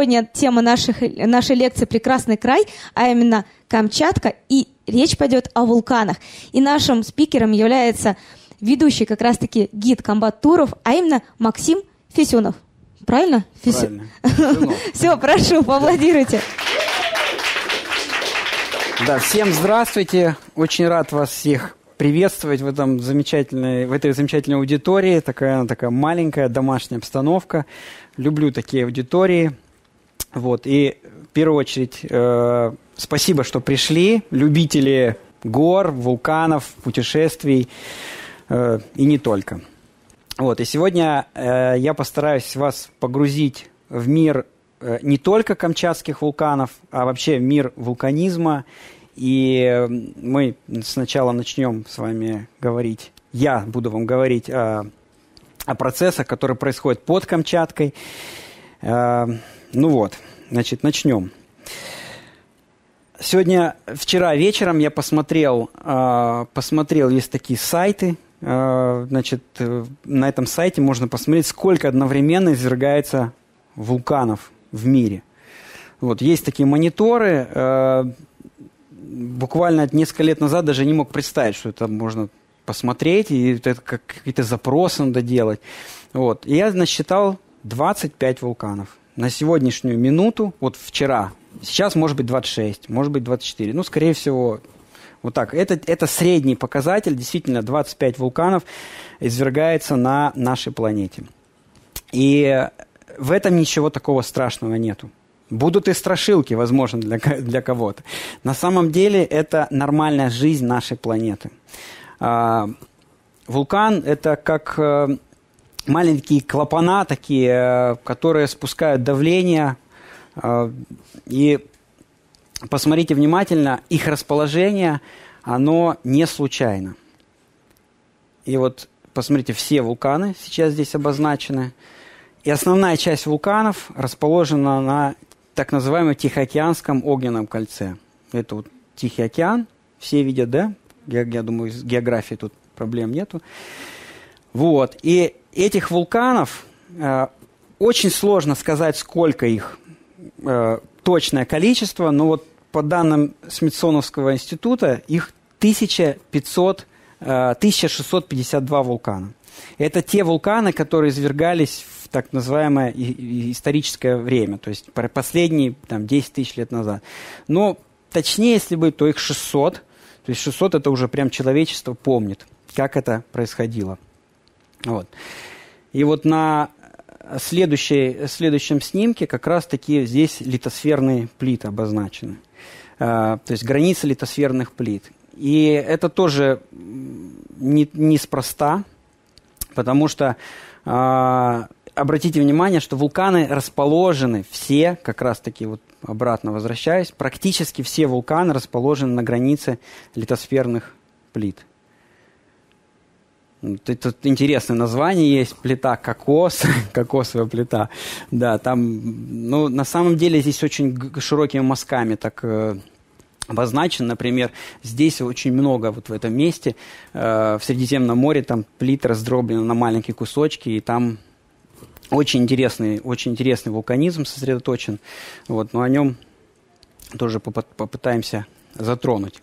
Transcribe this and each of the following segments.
сегодня тема нашей лекции «Прекрасный край», а именно Камчатка, и речь пойдет о вулканах. И нашим спикером является ведущий как раз-таки гид комбат-туров, а именно Максим Фисюнов. Правильно? Правильно. Все, прошу, поаплодируйте. Да, всем здравствуйте. Очень рад вас всех приветствовать в этой замечательной аудитории. Такая маленькая домашняя обстановка. Люблю такие аудитории. Вот. И в первую очередь спасибо, что пришли. Любители гор, вулканов, путешествий и не только. Вот. И сегодня я постараюсь вас погрузить в мир не только камчатских вулканов, а вообще в мир вулканизма. И мы сначала начнем с вами говорить, я буду вам говорить о процессах, которые происходят под Камчаткой. Ну вот, значит, начнем. Вчера вечером я посмотрел, есть такие сайты. Значит, на этом сайте можно посмотреть, сколько одновременно извергается вулканов в мире. Вот, есть такие мониторы. Буквально несколько лет назад даже не мог представить, что это можно посмотреть, и это какие-то запросы надо делать. Вот. И я насчитал 25 вулканов. На сегодняшнюю минуту, вот вчера, сейчас может быть 26, может быть 24. Ну, скорее всего, вот так. Это средний показатель. Действительно, 25 вулканов извергается на нашей планете. И в этом ничего такого страшного нету. Будут и страшилки, возможно, для кого-то. На самом деле это нормальная жизнь нашей планеты. Вулкан – это как маленькие клапана такие, которые спускают давление. И посмотрите внимательно, их расположение, оно не случайно. И вот посмотрите, все вулканы сейчас здесь обозначены. И основная часть вулканов расположена на так называемом Тихоокеанском огненном кольце. Это вот Тихий океан, все видят, да? Я думаю, с географией тут проблем нету. Вот. И этих вулканов очень сложно сказать, сколько их точное количество, но вот по данным Смитсоновского института, их 1652 вулкана. Это те вулканы, которые извергались в так называемое историческое время, то есть последние 10 тысяч лет назад. Но точнее, если быть, то их 600. То есть 600 это уже прям человечество помнит, как это происходило. Вот. И вот на следующем снимке как раз-таки здесь литосферные плиты обозначены. То есть границы литосферных плит. И это тоже неспроста, потому что обратите внимание, что вулканы расположены все, как раз-таки вот обратно возвращаясь, практически все вулканы расположены на границе литосферных плит. Тут интересное название есть, плита кокос, кокосовая плита. Да, там, ну, на самом деле здесь очень широкими мазками так обозначен. Например, здесь очень много вот в этом месте, в Средиземном море, там плиты раздроблены на маленькие кусочки, и там очень интересный вулканизм сосредоточен. Вот, но о нем тоже попытаемся затронуть.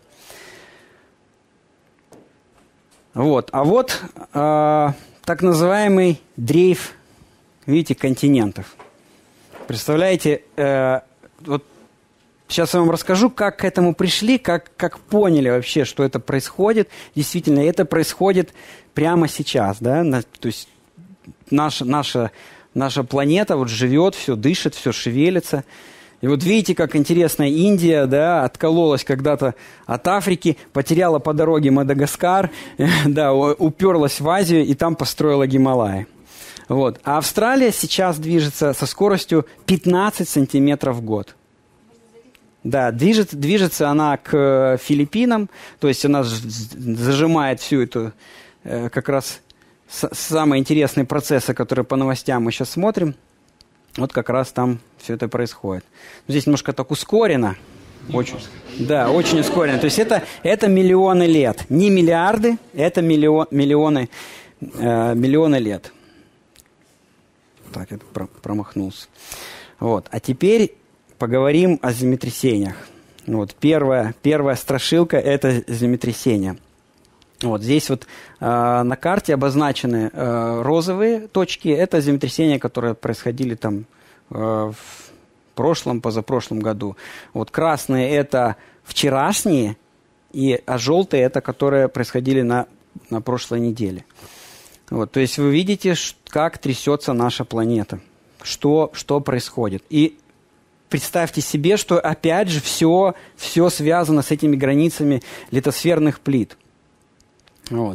Вот. А вот так называемый дрейф, видите, континентов. Представляете, вот сейчас я вам расскажу, как к этому пришли, как поняли вообще, что это происходит. Действительно, это происходит прямо сейчас, да, то есть наша планета вот живет, все дышит, все шевелится. И вот видите, как интересно, Индия, да, откололась когда-то от Африки, потеряла по дороге Мадагаскар, да, уперлась в Азию и там построила Гималаи. Вот. А Австралия сейчас движется со скоростью 15 сантиметров в год. Да, движется она к Филиппинам, то есть она зажимает всю эту как раз самые интересные процессы, которые по новостям мы сейчас смотрим. Вот как раз там все это происходит. Здесь немножко так ускорено. Очень, да, очень ускорено. То есть это миллионы лет. Не миллиарды, это миллионы лет. Так, я промахнулся. Вот. А теперь поговорим о землетрясениях. Вот. Первая страшилка – это землетрясение. Вот. Здесь вот на карте обозначены розовые точки. Это землетрясения, которые происходили там в прошлом, позапрошлом году. Вот. Красные – это вчерашние, а желтые – это которые происходили на прошлой неделе. Вот. То есть вы видите, как трясется наша планета, что происходит. И представьте себе, что опять же все связано с этими границами литосферных плит. Вот.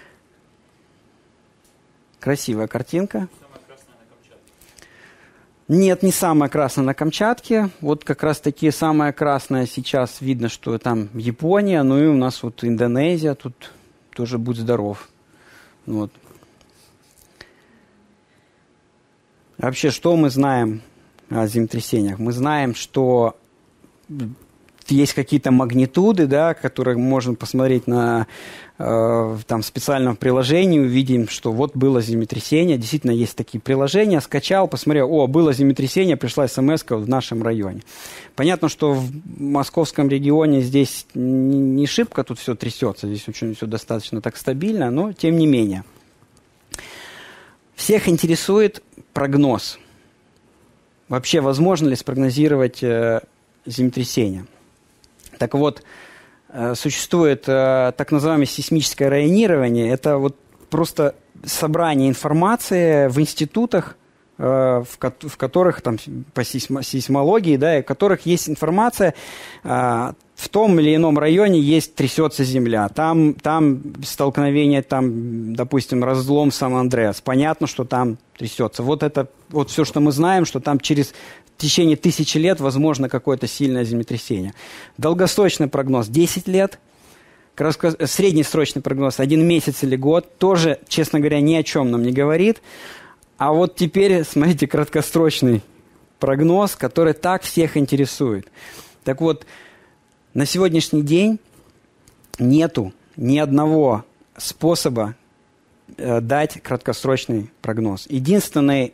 Красивая картинка. Самая красная на Камчатке? Нет, не самая красная на Камчатке. Вот как раз таки самая красная сейчас видно, что там Япония, ну и у нас вот Индонезия, тут тоже будь здоров. Вот. Вообще, что мы знаем о землетрясениях? Мы знаем, что есть какие-то магнитуды, да, которые можно посмотреть на там, специальном приложении, увидим, что вот было землетрясение. Действительно, есть такие приложения. Скачал, посмотрел, было землетрясение, пришла смс-ка в нашем районе. Понятно, что в московском регионе здесь не шибко тут все трясется, здесь очень все достаточно так стабильно, но тем не менее. Всех интересует прогноз. Вообще, возможно ли спрогнозировать землетрясение? Так вот, существует так называемое сейсмическое районирование. Это вот просто собрание информации в институтах, в которых там, по сейсмологии, да, и в которых есть информация, в том или ином районе трясется земля. Там столкновение, там, допустим, разлом Сан-Андреас. Понятно, что там трясется. Вот это вот все, что мы знаем, что там в течение 1000 лет возможно какое-то сильное землетрясение. Долгосрочный прогноз 10 лет. Среднесрочный прогноз 1 месяц или год. Тоже, честно говоря, ни о чем нам не говорит. А вот теперь, смотрите, краткосрочный прогноз, который так всех интересует. Так вот, на сегодняшний день нету ни одного способа дать краткосрочный прогноз. Единственный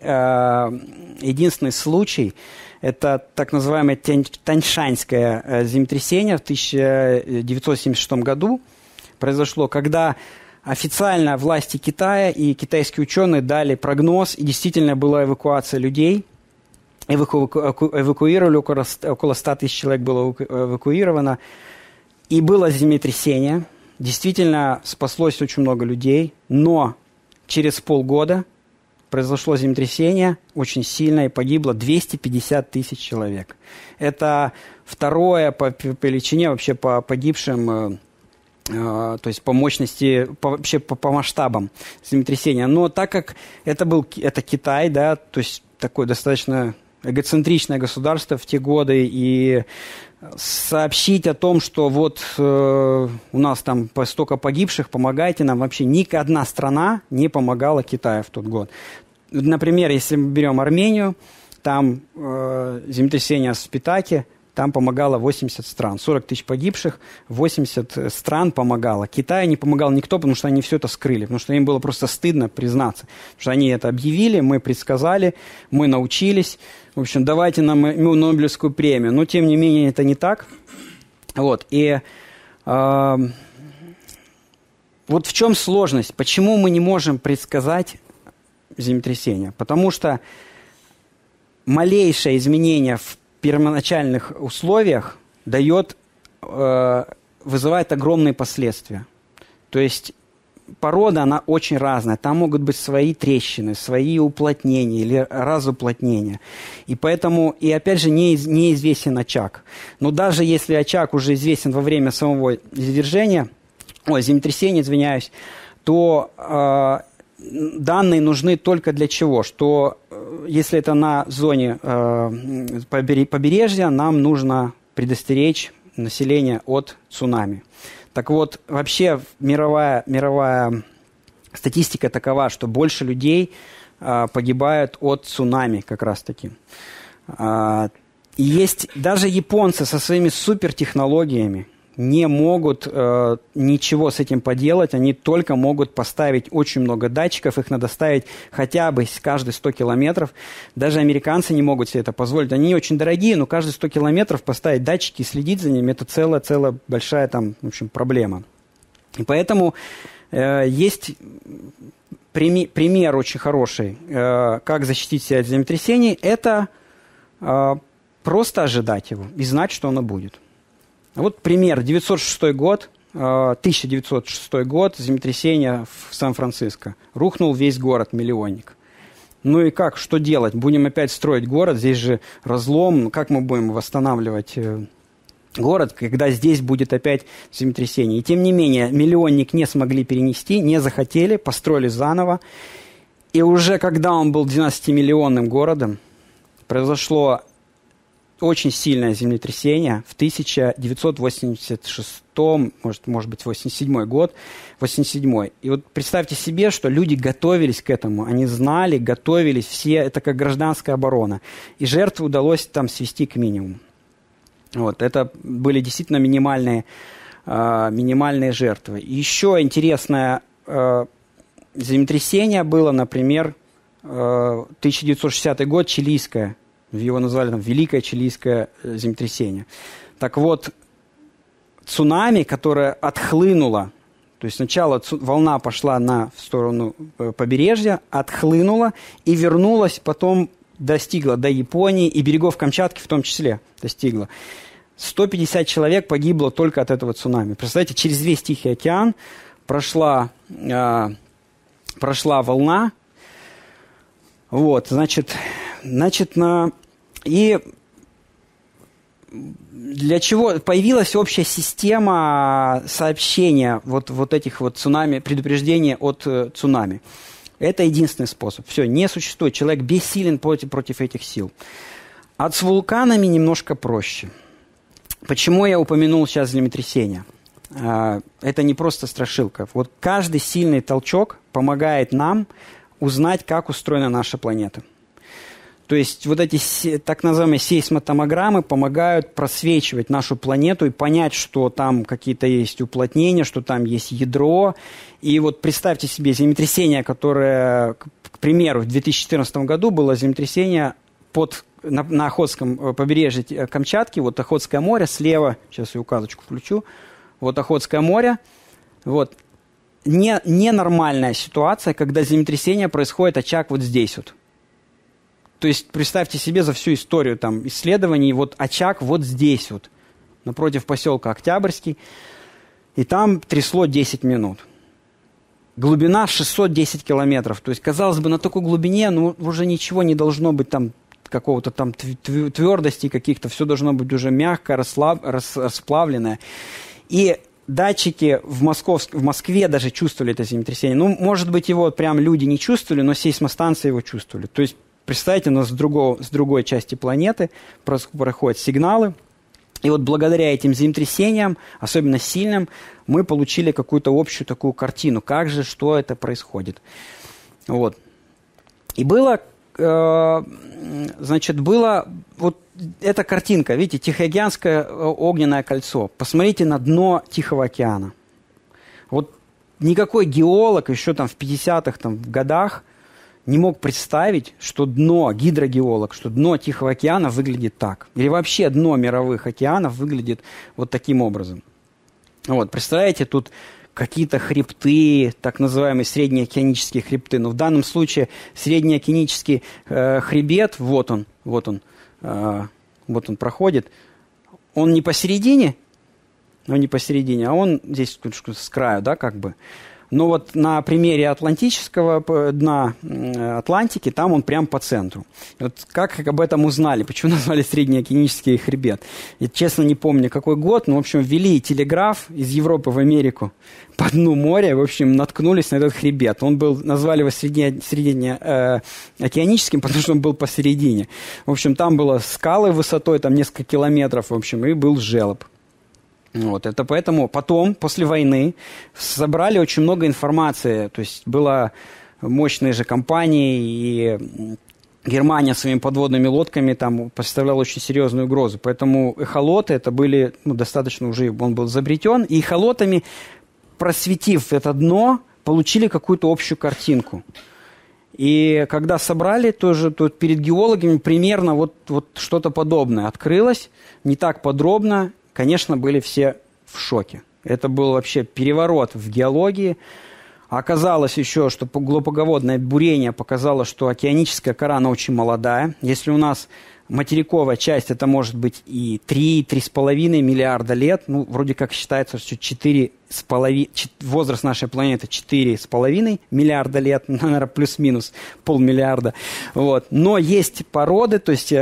случай – это так называемое Таньшаньское землетрясение в 1976 году произошло, когда официально власти Китая и китайские ученые дали прогноз, и действительно была эвакуация людей. Эвакуировали, около 100 тысяч человек было эвакуировано. И было землетрясение. Действительно спаслось очень много людей. Но через полгода произошло землетрясение очень сильное, и погибло 250 тысяч человек. Это второе по величине, вообще по погибшим, то есть по мощности, вообще по масштабам землетрясения. Но так как это Китай, да, то есть такое достаточно эгоцентричное государство в те годы, и сообщить о том, что вот у нас там столько погибших, помогайте нам, вообще ни одна страна не помогала Китаю в тот год. Например, если мы берем Армению, там землетрясение в Спитаке, там помогало 80 стран, 40 тысяч погибших, 80 стран помогало. Китаю не помогал никто, потому что они все это скрыли, потому что им было просто стыдно признаться. Потому что они это объявили, мы предсказали, мы научились. В общем, давайте нам Нобелевскую премию. Но, тем не менее, это не так. Вот. И вот в чем сложность? Почему мы не можем предсказать землетрясение? Потому что малейшее изменение в первоначальных условиях вызывает огромные последствия. То есть порода, она очень разная. Там могут быть свои трещины, свои уплотнения или разуплотнения. И поэтому, и опять же, неизвестен очаг. Но даже если очаг уже известен во время самого землетрясения, извиняюсь, то данные нужны только для чего? Что если это на зоне побережья, нам нужно предостеречь население от цунами. Так вот, вообще мировая статистика такова, что больше людей погибают от цунами как раз-таки. И есть даже японцы со своими супертехнологиями, не могут ничего с этим поделать, они только могут поставить очень много датчиков, их надо ставить хотя бы каждые 100 километров. Даже американцы не могут себе это позволить. Они очень дорогие, но каждые 100 километров поставить датчики и следить за ними – это целая большая там, в общем, проблема. И поэтому есть пример очень хороший, как защитить себя от землетрясений – это просто ожидать его и знать, что оно будет. Вот пример. 1906 год, землетрясение в Сан-Франциско. Рухнул весь город-миллионник. Ну и как, что делать? Будем опять строить город, здесь же разлом. Как мы будем восстанавливать город, когда здесь будет опять землетрясение? И тем не менее, миллионник не смогли перенести, не захотели, построили заново. И уже когда он был 12-миллионным городом, произошло очень сильное землетрясение в 1986, может быть, 87 год, 87. И вот представьте себе, что люди готовились к этому, они знали, готовились, все, это как гражданская оборона. И жертв удалось там свести к минимуму. Вот, это были действительно минимальные жертвы. И еще интересное землетрясение было, например, 1960 год, чилийское. Его назвали там Великое Чилийское землетрясение. Так вот, цунами, которое отхлынуло, то есть сначала волна пошла в сторону побережья, отхлынула и вернулась, потом достигла до Японии и берегов Камчатки в том числе достигла. 150 человек погибло только от этого цунами. Представляете, через весь Тихий океан прошла волна. Вот, значит, и для чего появилась общая система сообщения вот этих вот цунами, предупреждения от цунами. Это единственный способ. Все, не существует. Человек бессилен против этих сил. А с вулканами немножко проще. Почему я упомянул сейчас землетрясение? Это не просто страшилка. Вот каждый сильный толчок помогает нам узнать, как устроена наша планета. То есть вот эти так называемые сейсмотомограммы помогают просвечивать нашу планету и понять, что там какие-то есть уплотнения, что там есть ядро. И вот представьте себе землетрясение, которое, к примеру, в 2014 году было землетрясение на Охотском побережье Камчатки, вот Охотское море, слева, сейчас я указочку включу, вот Охотское море, вот. Ненормальная ситуация, когда землетрясение происходит, очаг вот здесь вот. То есть представьте себе за всю историю там, исследований, вот очаг вот здесь вот, напротив поселка Октябрьский, и там трясло 10 минут. Глубина 610 километров. То есть, казалось бы, на такой глубине уже ничего не должно быть там, какого-то там твердости каких-то, все должно быть уже мягкое, расплавленное. И датчики в Москве даже чувствовали это землетрясение. Ну, может быть, его прям люди не чувствовали, но сейсмостанции его чувствовали. То есть, представьте, у нас с другой части планеты проходят сигналы. И вот благодаря этим землетрясениям, особенно сильным, мы получили какую-то общую такую картину. Как же, что это происходит. Вот. И была вот эта картинка, видите, Тихоокеанское огненное кольцо. Посмотрите на дно Тихого океана. Вот никакой геолог еще там в 50-х годах не мог представить, что гидрогеолог, что дно Тихого океана выглядит так. Или вообще дно мировых океанов выглядит вот таким образом. Вот, представляете, тут какие-то хребты, так называемые среднеокеанические хребты. Но в данном случае среднеокеанический хребет, вот он проходит. Он не посередине, а он здесь с краю, да, как бы. Но вот на примере Атлантического дна Атлантики, там он прям по центру. И вот как об этом узнали, почему назвали среднеокеанический хребет? Я, честно, не помню, какой год, но, в общем, ввели телеграф из Европы в Америку по дну моря, в общем, наткнулись на этот хребет. Назвали его среднеокеаническим, потому что он был посередине. В общем, там было скалы высотой, там несколько километров, в общем, и был желоб. Вот, это поэтому потом, после войны, собрали очень много информации. То есть, были мощные же компании, и Германия своими подводными лодками там представляла очень серьезную угрозу. Поэтому эхолоты это были достаточно уже, он был изобретен. И эхолотами, просветив это дно, получили какую-то общую картинку. И когда собрали, тоже тут перед геологами примерно вот что-то подобное открылось. Не так подробно. Конечно, были все в шоке. Это был вообще переворот в геологии. Оказалось еще, что глубоководное бурение показало, что океаническая кора, она очень молодая. Если у нас материковая часть, это может быть и 3-3,5 миллиарда лет. Ну, вроде как считается, что 4,5, возраст нашей планеты 4,5 миллиарда лет, наверное, плюс-минус полмиллиарда. Вот. Но есть породы, то есть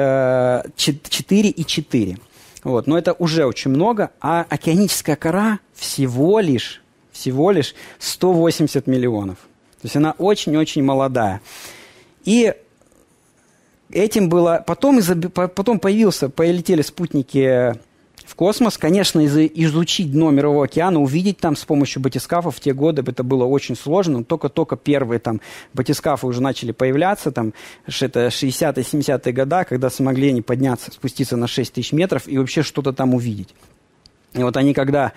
4,4. Вот. Но это уже очень много. А океаническая кора всего лишь 180 миллионов. То есть она очень-очень молодая. И этим было... Потом полетели спутники в космос. Конечно, изучить дно Мирового океана, увидеть там с помощью батискафов в те годы это было очень сложно. Но только первые там батискафы уже начали появляться. Там, это 60-е, 70-е годы, когда смогли они подняться, спуститься на 6 тысяч метров и вообще что-то там увидеть. И вот они когда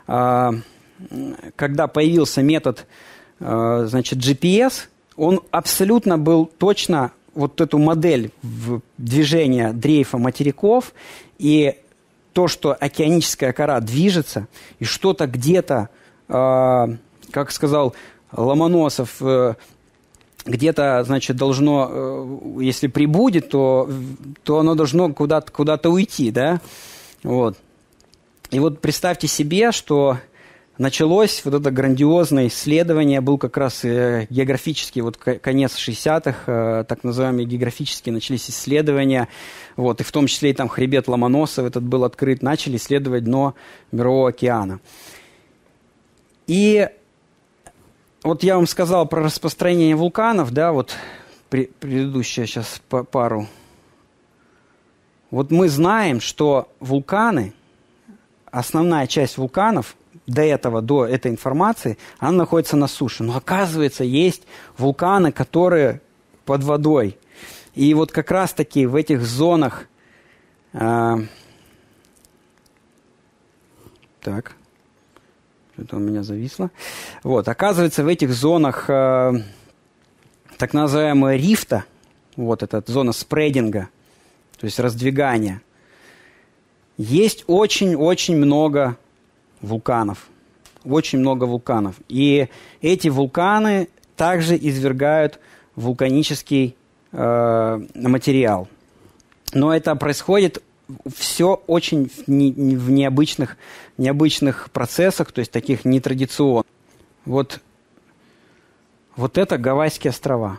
появился метод, GPS, он абсолютно был точно вот эту модель движения дрейфа материков и то, что океаническая кора движется, и что-то где-то, как сказал Ломоносов, где-то, должно, если прибудет, то оно должно куда-то уйти, да? Вот. И вот представьте себе, что началось вот это грандиозное исследование, был как раз географический, вот конец 60-х, так называемые географические начались исследования, вот, и в том числе и там хребет Ломоносова этот был открыт, начали исследовать дно Мирового океана. И вот я вам сказал про распространение вулканов, да, вот предыдущая сейчас пару. Вот мы знаем, что вулканы, основная часть вулканов, до этой информации, она находится на суше. Но оказывается, есть вулканы, которые под водой. И вот как раз-таки в этих зонах... Так, что-то у меня зависло. Вот, оказывается, в этих зонах так называемого рифта, вот эта зона спрединга, то есть раздвигания, есть очень-очень много вулканов. Очень много вулканов. И эти вулканы также извергают вулканический материал. Но это происходит все очень в необычных процессах, то есть таких нетрадиционных. Вот это Гавайские острова.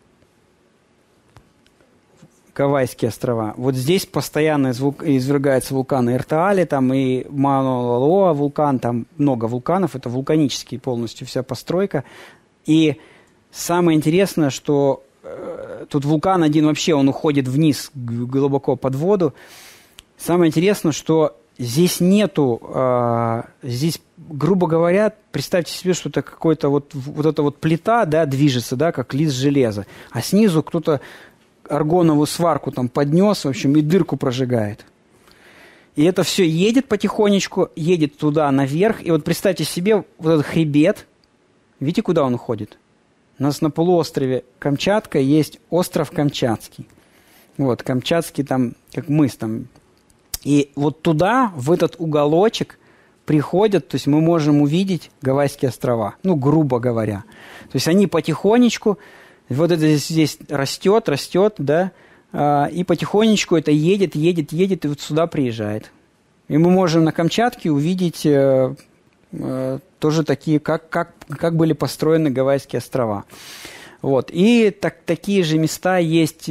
Гавайские острова. Вот здесь постоянно извергаются вулканы Иртаали, там и Мауна-Лоа вулкан, там много вулканов, это вулканический полностью вся постройка. И самое интересное, что тут вулкан один вообще, он уходит вниз, глубоко под воду. Самое интересное, что здесь нету, здесь, грубо говоря, представьте себе, что это какой-то вот эта вот плита, да, движется, да, как лист железа, а снизу кто-то аргоновую сварку там поднес, в общем, и дырку прожигает. И это все едет потихонечку, едет туда наверх. И вот представьте себе вот этот хребет. Видите, куда он уходит? У нас на полуострове Камчатка есть остров Камчатский. Вот, Камчатский там, как мыс там. И вот туда, в этот уголочек приходят, то есть мы можем увидеть Гавайские острова. Ну, грубо говоря. То есть они потихонечку... Вот это здесь растет, да, и потихонечку это едет, и вот сюда приезжает. И мы можем на Камчатке увидеть тоже такие, как были построены Гавайские острова. Вот. И такие же места есть.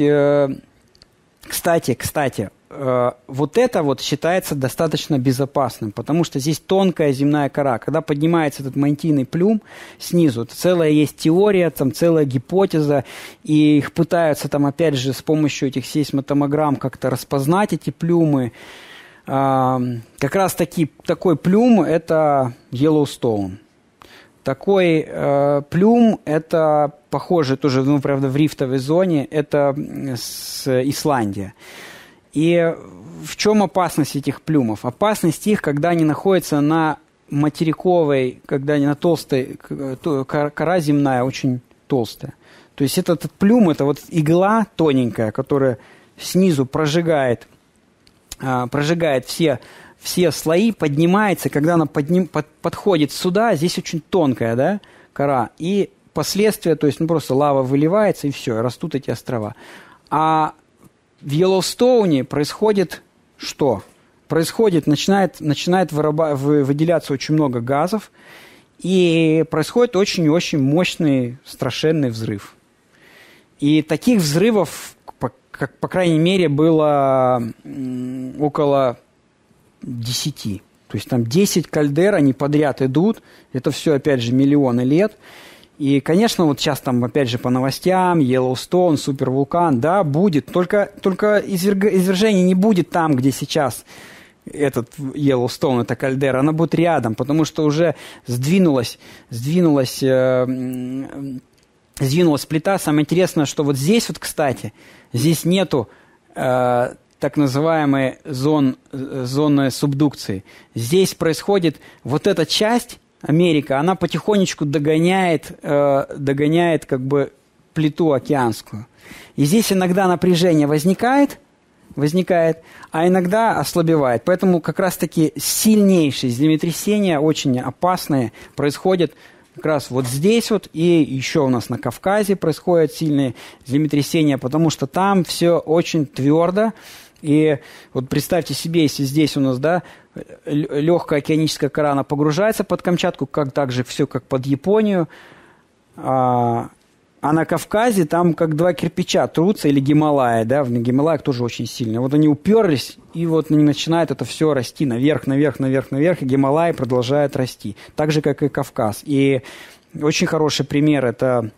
Кстати, вот это вот считается достаточно безопасным, потому что здесь тонкая земная кора. Когда поднимается этот мантийный плюм снизу, целая есть теория, там целая гипотеза, и их пытаются там опять же с помощью этих сейсмотомограмм как-то распознать эти плюмы. Как раз такой плюм – это Йеллоустоун. Такой плюм, это похоже тоже, ну, правда, в рифтовой зоне, это с Исландия. И в чем опасность этих плюмов? Опасность их, когда они находятся на материковой, когда они на толстой, кора земная очень толстая. То есть этот плюм, это вот игла тоненькая, которая снизу прожигает все слои, поднимается, когда она подходит сюда, здесь очень тонкая, да, кора, и последствия, то есть ну, просто лава выливается, и все, растут эти острова. А в Йеллоустоуне происходит что? Начинает выделяться очень много газов, и происходит очень-очень мощный, страшенный взрыв. И таких взрывов, по крайней мере, было около 10. То есть там 10 кальдер, они подряд идут. Это все, опять же, миллионы лет. И, конечно, вот сейчас там, опять же, по новостям, Йеллоустоун, супервулкан, да, будет. Только извержение не будет там, где сейчас этот Йеллоустоун, эта кальдера. Она будет рядом, потому что уже сдвинулась плита. Самое интересное, что вот здесь вот, кстати, здесь нету так называемой зоны субдукции. Здесь происходит вот эта часть, Америка, она потихонечку догоняет как бы плиту океанскую. И здесь иногда напряжение возникает, а иногда ослабевает. Поэтому как раз-таки сильнейшие землетрясения, очень опасные, происходят как раз вот здесь вот, и еще у нас на Кавказе происходят сильные землетрясения, потому что там все очень твердо. И вот представьте себе, если здесь у нас, да, легкая океаническая кора, она погружается под Камчатку, так же все как под Японию, а на Кавказе там как два кирпича трутся, или Гималаи, да, в Гималаях тоже очень сильно. Вот они уперлись, и вот начинает это все расти наверх, и Гималаи продолжают расти. Так же, как и Кавказ. И очень хороший пример – это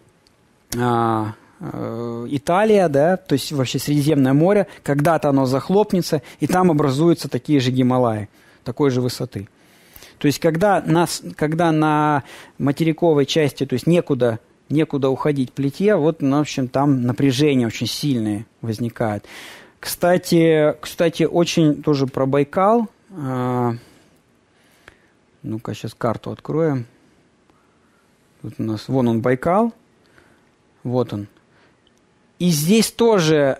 Италия, да, то есть вообще Средиземное море. Когда-то оно захлопнется, и там образуются такие же Гималаи, такой же высоты. То есть когда на материковой части, то есть некуда уходить плите, вот, в общем, там напряжение очень сильное возникает. Кстати, очень тоже про Байкал. Ну-ка, сейчас карту откроем. Тут у нас, вон он, Байкал. Вот он. И здесь тоже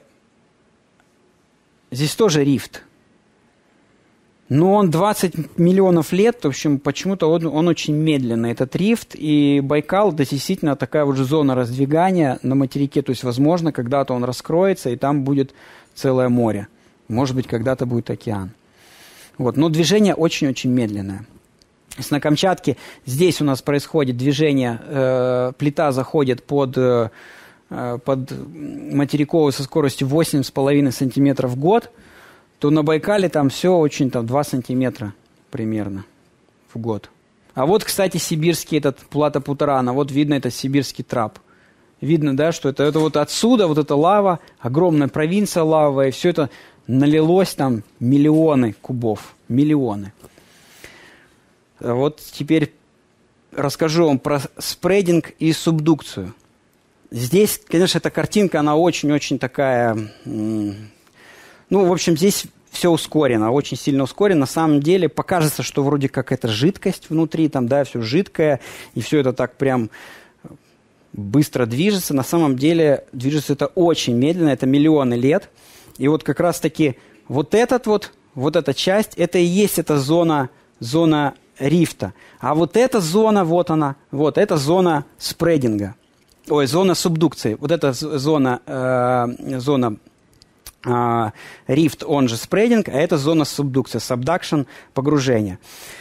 рифт. Но он 20 миллионов лет, в общем, почему-то он очень медленный, этот рифт. И Байкал, это действительно такая вот же зона раздвигания на материке. То есть, возможно, когда-то он раскроется, и там будет целое море. Может быть, когда-то будет океан. Вот. Но движение очень-очень медленное. На Камчатке здесь у нас происходит движение, плита заходит под материковую со скоростью 8,5 сантиметров в год, то на Байкале там все очень, там 2 сантиметра примерно в год. А вот, кстати, сибирский этот Плата Путарана, вот видно, это сибирский трап. Видно, да, что это вот отсюда, вот эта лава, огромная провинция лавовая, и все это налилось там миллионы кубов, миллионы. Вот теперь расскажу вам про спрединг и субдукцию. Здесь, конечно, эта картинка, она очень-очень такая... Ну, в общем, здесь все ускорено, очень сильно ускорено. На самом деле покажется, что вроде как это жидкость внутри, там, да, все жидкое, и все это так прям быстро движется. На самом деле движется это очень медленно, это миллионы лет. И вот как раз-таки вот эта часть, это и есть эта зона рифта. А вот эта зона, вот она, вот эта зона спрединга. Ой, зона субдукции. Вот эта зона рифт, он же спрединг, а это зона субдукции, subduction, погружение.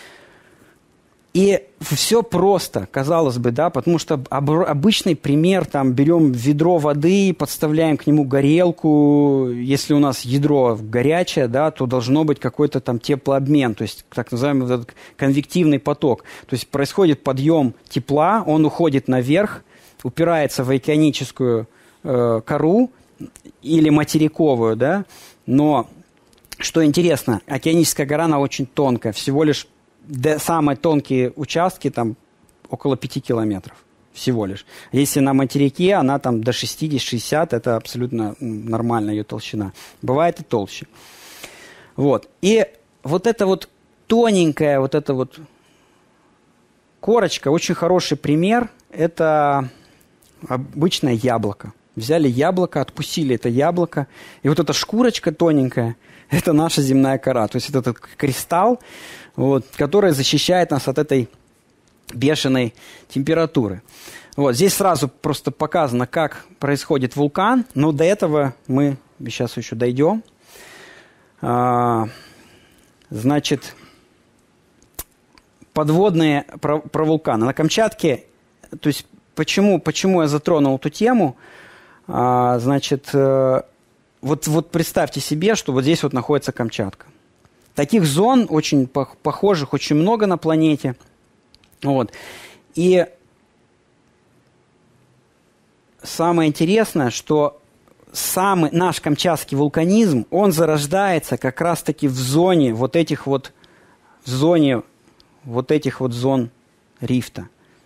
И все просто, казалось бы, да, потому что обычный пример, там, берем ведро воды, подставляем к нему горелку, если у нас ядро горячее, да, то должно быть какой-то там теплообмен, то есть так называемый вот этот конвективный поток. То есть происходит подъем тепла, он уходит наверх, упирается в океаническую кору или материковую, да, но, что интересно, океаническая кора, она очень тонкая, всего лишь самые тонкие участки, там около 5 километров всего лишь. Если на материке она там до 60-60, это абсолютно нормальная ее толщина. Бывает и толще. Вот. И вот эта вот тоненькая вот эта вот корочка, очень хороший пример, это обычное яблоко. Взяли яблоко, откусили это яблоко, и вот эта шкурочка тоненькая, это наша земная кора. То есть это этот кристалл, вот, который защищает нас от этой бешеной температуры. Вот, здесь сразу просто показано, как происходит вулкан, но до этого мы сейчас еще дойдем. Значит, подводные про вулканы. На Камчатке, то есть почему я затронул эту тему, значит, вот представьте себе, что вот здесь вот находится Камчатка. Таких зон очень похожих, очень много на планете. Вот. И самое интересное, что наш камчатский вулканизм, он зарождается как раз-таки в зоне вот этих вот зон рифта.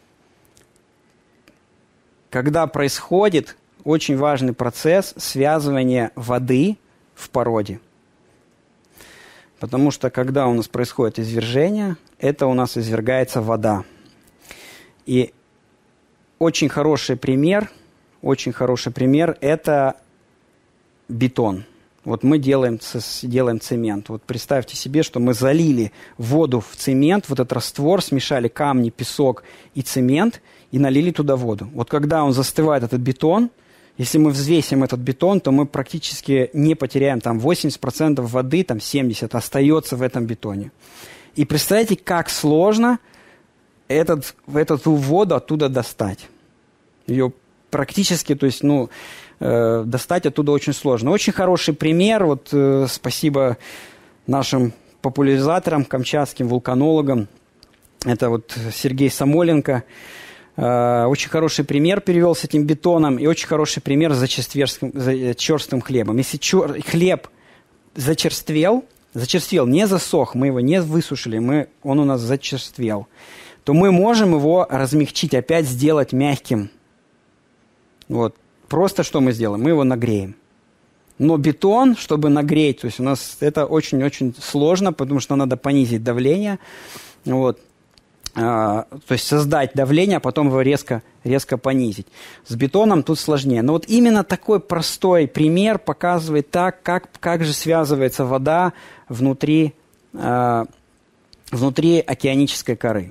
Когда происходит очень важный процесс связывания воды в породе. Потому что когда у нас происходит извержение, это у нас извергается вода. И очень хороший пример – это бетон. Вот мы делаем цемент. Вот представьте себе, что мы залили воду в цемент, вот этот раствор, смешали камни, песок и цемент и налили туда воду. Вот когда он застывает, этот бетон, если мы взвесим этот бетон, то мы практически не потеряем там 80% воды, там 70% остается в этом бетоне. И представьте, как сложно эту воду оттуда достать. Ее практически, то есть, достать оттуда очень сложно. Очень хороший пример, вот спасибо нашим популяризаторам, камчатским вулканологам. Это вот Сергей Самоленко. Очень хороший пример перевел с этим бетоном и очень хороший пример с черствым хлебом. Если хлеб зачерствел, не засох, мы его не высушили, он у нас зачерствел, то мы можем его размягчить, опять сделать мягким. Вот. Просто что мы сделаем? Мы его нагреем. Но бетон, чтобы нагреть, то есть у нас это очень-очень сложно, потому что надо понизить давление. Вот. То есть создать давление, а потом его резко понизить. С бетоном тут сложнее. Но вот именно такой простой пример показывает как же связывается вода внутри океанической коры.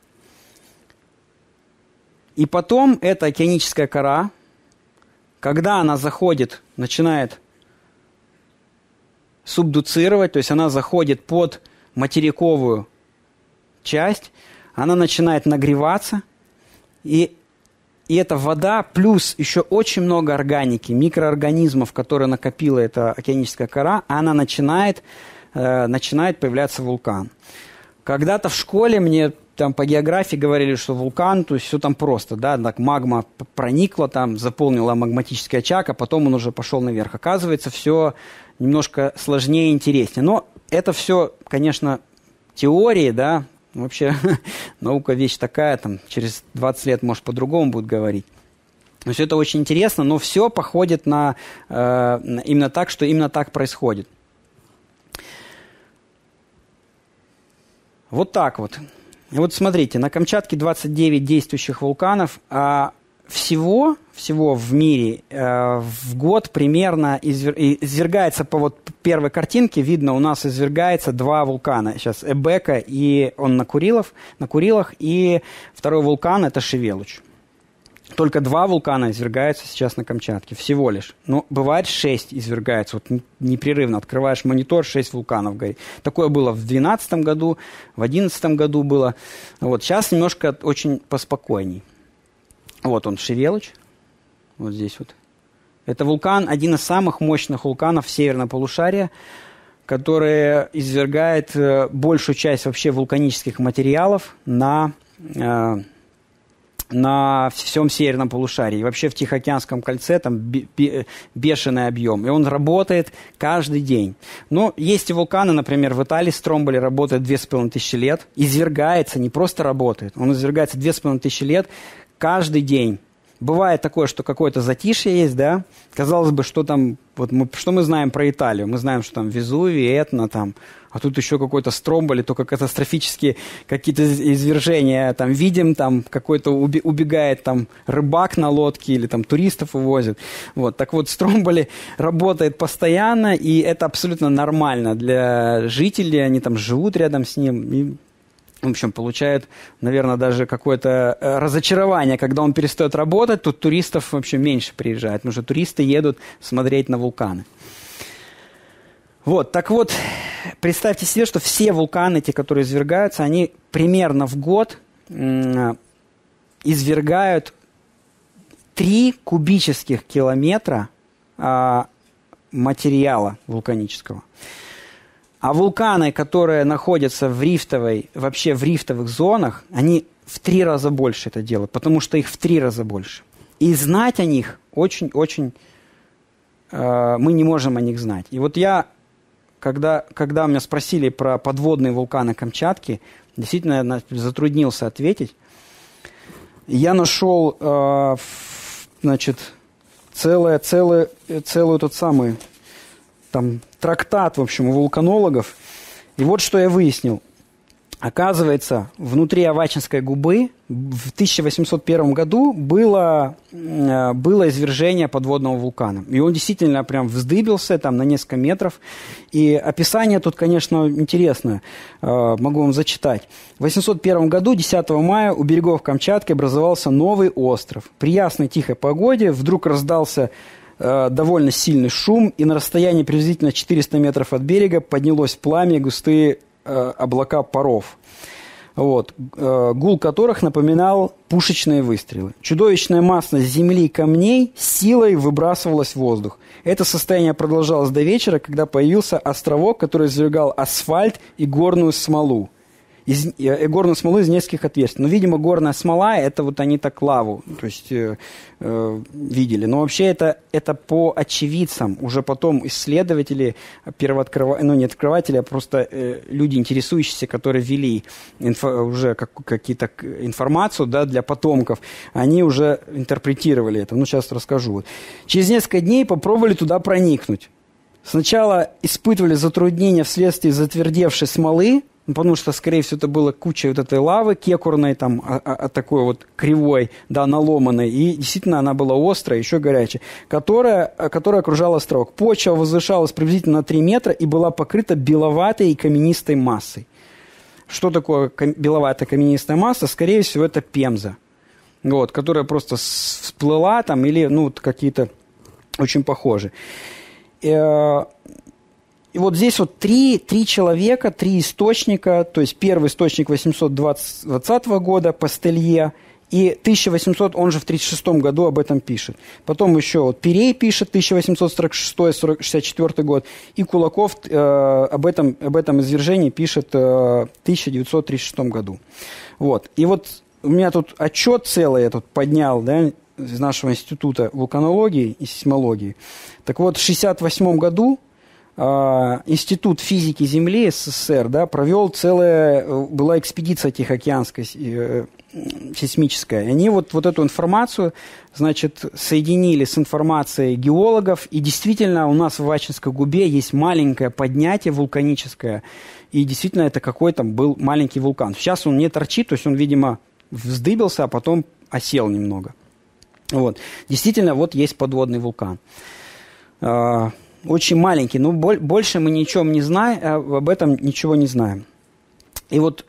И потом эта океаническая кора, когда она начинает субдуцировать, то есть она заходит под материковую часть, она начинает нагреваться, и эта вода, плюс еще очень много органики, микроорганизмов, которые накопила эта океаническая кора, она начинает появляться вулкан. Когда-то в школе мне там по географии говорили, что вулкан, то есть все там просто, да, так магма проникла там, заполнила магматический очаг, а потом он уже пошел наверх. Оказывается, все немножко сложнее и интереснее. Но это все, конечно, теории, да, вообще наука вещь такая, там через 20 лет, может, по-другому будут говорить. Но все это очень интересно, но все походит на именно так, что именно так происходит. Вот так вот. И вот смотрите, на Камчатке 29 действующих вулканов, а всего в мире в год примерно извергается, по вот первой картинке видно, у нас извергается 2 вулкана. Сейчас Эбека, и он на Курилах, и второй вулкан – это Шевелуч. Только 2 вулкана извергаются сейчас на Камчатке, всего лишь. Но бывает 6 извергается, вот непрерывно. Открываешь монитор, 6 вулканов горит. Такое было в 2012 году, в 2011 году было. Вот сейчас немножко очень поспокойней. Вот он, Шевелуч, вот здесь вот. Это вулкан, один из самых мощных вулканов северного полушария, который извергает большую часть вообще вулканических материалов на на всем северном полушарии. И вообще в Тихоокеанском кольце там бешеный объем. И он работает каждый день. Но есть и вулканы, например, в Италии Стромболи работает 2500 лет. Извергается, не просто работает. Он извергается 2500 лет каждый день. Бывает такое, что какое-то затишье есть, да? Казалось бы, что там, вот что мы знаем про Италию? Мы знаем, что там Везувий, Этна, там, а тут еще какой-то Стромболи, только катастрофические какие-то извержения там видим, там какой-то убегает там рыбак на лодке или там туристов увозит. Вот, так вот, Стромболи работает постоянно, и это абсолютно нормально для жителей, они там живут рядом с ним, и в общем, получают, наверное, даже какое-то разочарование, когда он перестает работать, тут туристов вообще меньше приезжает, потому что туристы едут смотреть на вулканы. Вот, так вот, представьте себе, что все вулканы, те, которые извергаются, они примерно в год извергают 3 кубических километра материала вулканического. А вулканы, которые находятся в вообще в рифтовых зонах, они в 3 раза больше это делают, потому что их в 3 раза больше. И знать о них очень-очень мы не можем о них знать. И вот я, когда меня спросили про подводные вулканы Камчатки, действительно затруднился ответить. Я нашел, значит, целую тот самый там трактат, в общем, у вулканологов. И вот что я выяснил. Оказывается, внутри Авачинской губы в 1801 году было извержение подводного вулкана. И он действительно прям вздыбился там на несколько метров. И описание тут, конечно, интересное. Могу вам зачитать. В 1801 году, 10 мая, у берегов Камчатки образовался новый остров. При ясной тихой погоде вдруг раздался довольно сильный шум, и на расстоянии приблизительно 400 метров от берега поднялось пламя и густые облака паров, вот, гул которых напоминал пушечные выстрелы. Чудовищная масса земли и камней силой выбрасывалась в воздух. Это состояние продолжалось до вечера, когда появился островок, который извергал асфальт и горную смолу. Горную смолу из нескольких отверстий. Но, видимо, горная смола, это вот они так лаву, то есть видели. Но вообще это по очевидцам. Уже потом исследователи, не открыватели, а просто люди, интересующиеся, которые вели уже какие-то информацию, да, для потомков, они уже интерпретировали это. Ну, сейчас расскажу. Через несколько дней попробовали туда проникнуть. Сначала испытывали затруднения вследствие затвердевшей смолы, потому что, скорее всего, это была куча вот этой лавы кекурной, там, такой вот кривой, да, наломанной, и действительно она была острая, еще горячая, которая окружала островок. Почва возвышалась приблизительно на 3 метра и была покрыта беловатой и каменистой массой. Что такое беловатая каменистая масса? Скорее всего, это пемза, вот, которая просто всплыла там, или, ну, какие-то очень похожие. И вот здесь вот три человека, 3 источника, то есть первый источник 820 года, Пастелье, и 1800, он же в 1936 году об этом пишет. Потом еще вот Пирей пишет, 1846-64 год, и Кулаков об этом извержении пишет в 1936 году. Вот. И вот у меня тут отчет целый я тут поднял, да, из нашего института вулканологии и сейсмологии. Так вот, в 1968 году Институт физики Земли СССР, да, провел была экспедиция тихоокеанская, сейсмическая. И они вот эту информацию, значит, соединили с информацией геологов, и действительно у нас в Авачинской губе есть маленькое поднятие вулканическое, и действительно это какой-то был маленький вулкан. Сейчас он не торчит, то есть он, видимо, вздыбился, а потом осел немного. Вот. Действительно, вот есть подводный вулкан. Очень маленький, но больше мы ничего не знаем, об этом ничего не знаем. И вот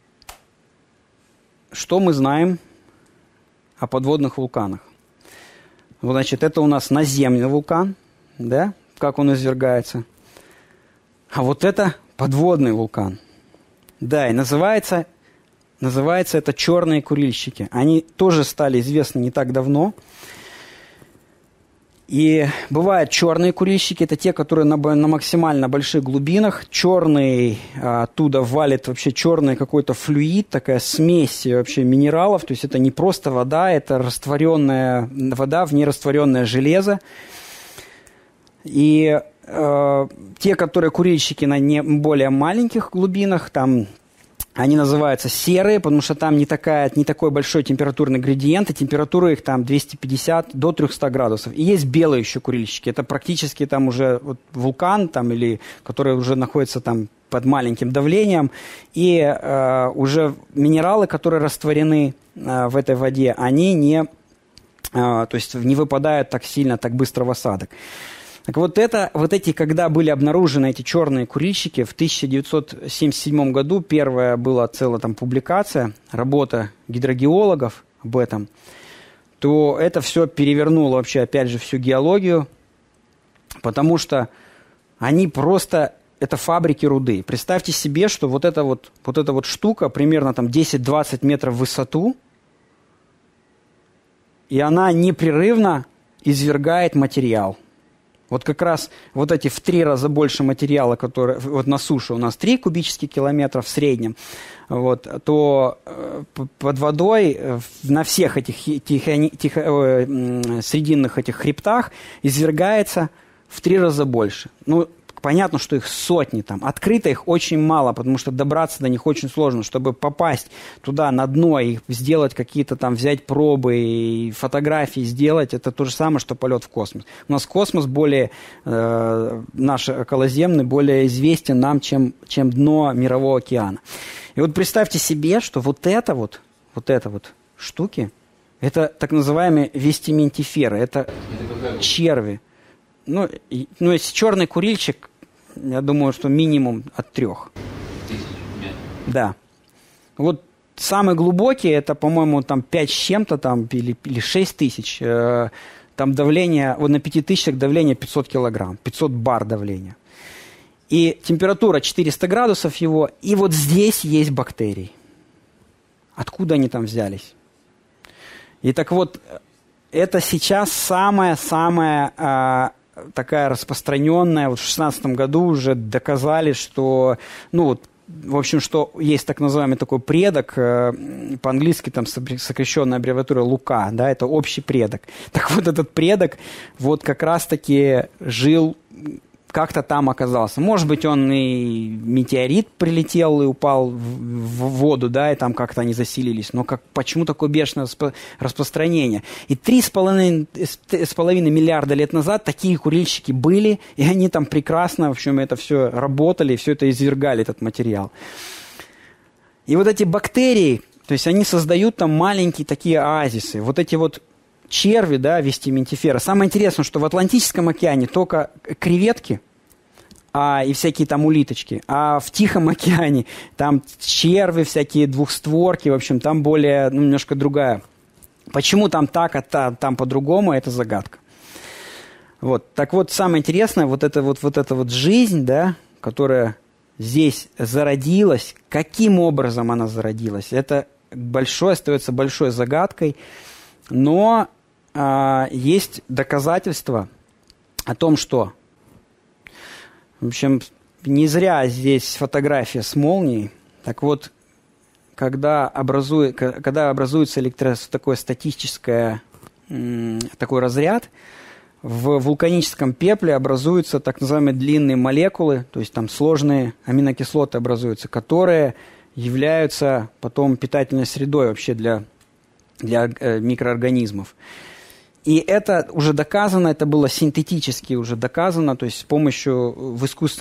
что мы знаем о подводных вулканах? Вот, значит, это у нас наземный вулкан, да, как он извергается. А вот это подводный вулкан. Да, и называется это черные курильщики. Они тоже стали известны не так давно. И бывают черные курильщики, это те, которые на максимально больших глубинах. Черный, оттуда валит вообще черный какой-то флюид, такая смесь вообще минералов. То есть это не просто вода, это растворенная вода, в ней растворенное железо. И те, которые курильщики на не более маленьких глубинах, там они называются серые, потому что там не такой большой температурный градиент, и температура их там 250 до 300 градусов. И есть белые еще курильщики, это практически там уже вот вулкан, там, или, который уже находится там под маленьким давлением, и уже минералы, которые растворены в этой воде, они то есть не выпадают так сильно, так быстро в осадок. Так вот эти, когда были обнаружены эти черные курильщики, в 1977 году первая была целая там публикация, работа гидрогеологов об этом, то это все перевернуло вообще, опять же, всю геологию, потому что они просто, это фабрики руды. Представьте себе, что вот эта вот штука примерно там 10-20 метров в высоту, и она непрерывно извергает материал. Вот как раз вот эти в 3 раза больше материала, которые вот на суше у нас 3 кубических километра в среднем, вот, то под водой на всех этих срединных этих хребтах извергается в 3 раза больше. Ну, понятно, что их сотни там. Открыто их очень мало, потому что добраться до них очень сложно. Чтобы попасть туда на дно и сделать какие-то там, взять пробы и фотографии сделать, это то же самое, что полет в космос. У нас космос более, наш околоземный, более известен нам, чем дно Мирового океана. И вот представьте себе, что вот это вот штуки, это так называемые вестиментиферы, это черви. Ну, если черный курильщик, я думаю, что минимум от 3. Да. Вот самый глубокий, это, по-моему, там 5 с чем-то там, или 6 тысяч. Там давление, вот на 5000 давление 500 килограмм, 500 бар давления. И температура 400 градусов его, и вот здесь есть бактерии. Откуда они там взялись? И так вот, это сейчас самая такая распространенная, вот в 2016 году уже доказали, что, ну вот, в общем, что есть так называемый такой предок, по-английски там сокращенная аббревиатура Лука, да, это общий предок. Так вот, этот предок вот как раз-таки жил, как-то там оказался. Может быть, он и метеорит прилетел и упал в воду, да, и там как-то они заселились. Но почему такое бешеное распространение? И 3,5 миллиарда лет назад такие курильщики были, и они там прекрасно, в общем, это все работали, все это извергали, этот материал. И вот эти бактерии, то есть они создают там маленькие такие оазисы. Вот эти вот черви, да, вестиментиферы. Самое интересное, что в Атлантическом океане только креветки и всякие там улиточки, а в Тихом океане там черви, всякие двухстворки, в общем, там более, немножко другая. Почему там так, а там по-другому, это загадка. Вот. Так вот, самое интересное, вот эта жизнь, да, которая здесь зародилась, каким образом она зародилась, это остается большой загадкой, но есть доказательства о том, что, в общем, не зря здесь фотография с молнией. Так вот, когда образуется такой статический такой разряд, в вулканическом пепле образуются так называемые длинные молекулы, то есть там сложные аминокислоты образуются, которые являются потом питательной средой вообще для микроорганизмов. И это уже доказано, это было синтетически уже доказано, то есть с помощью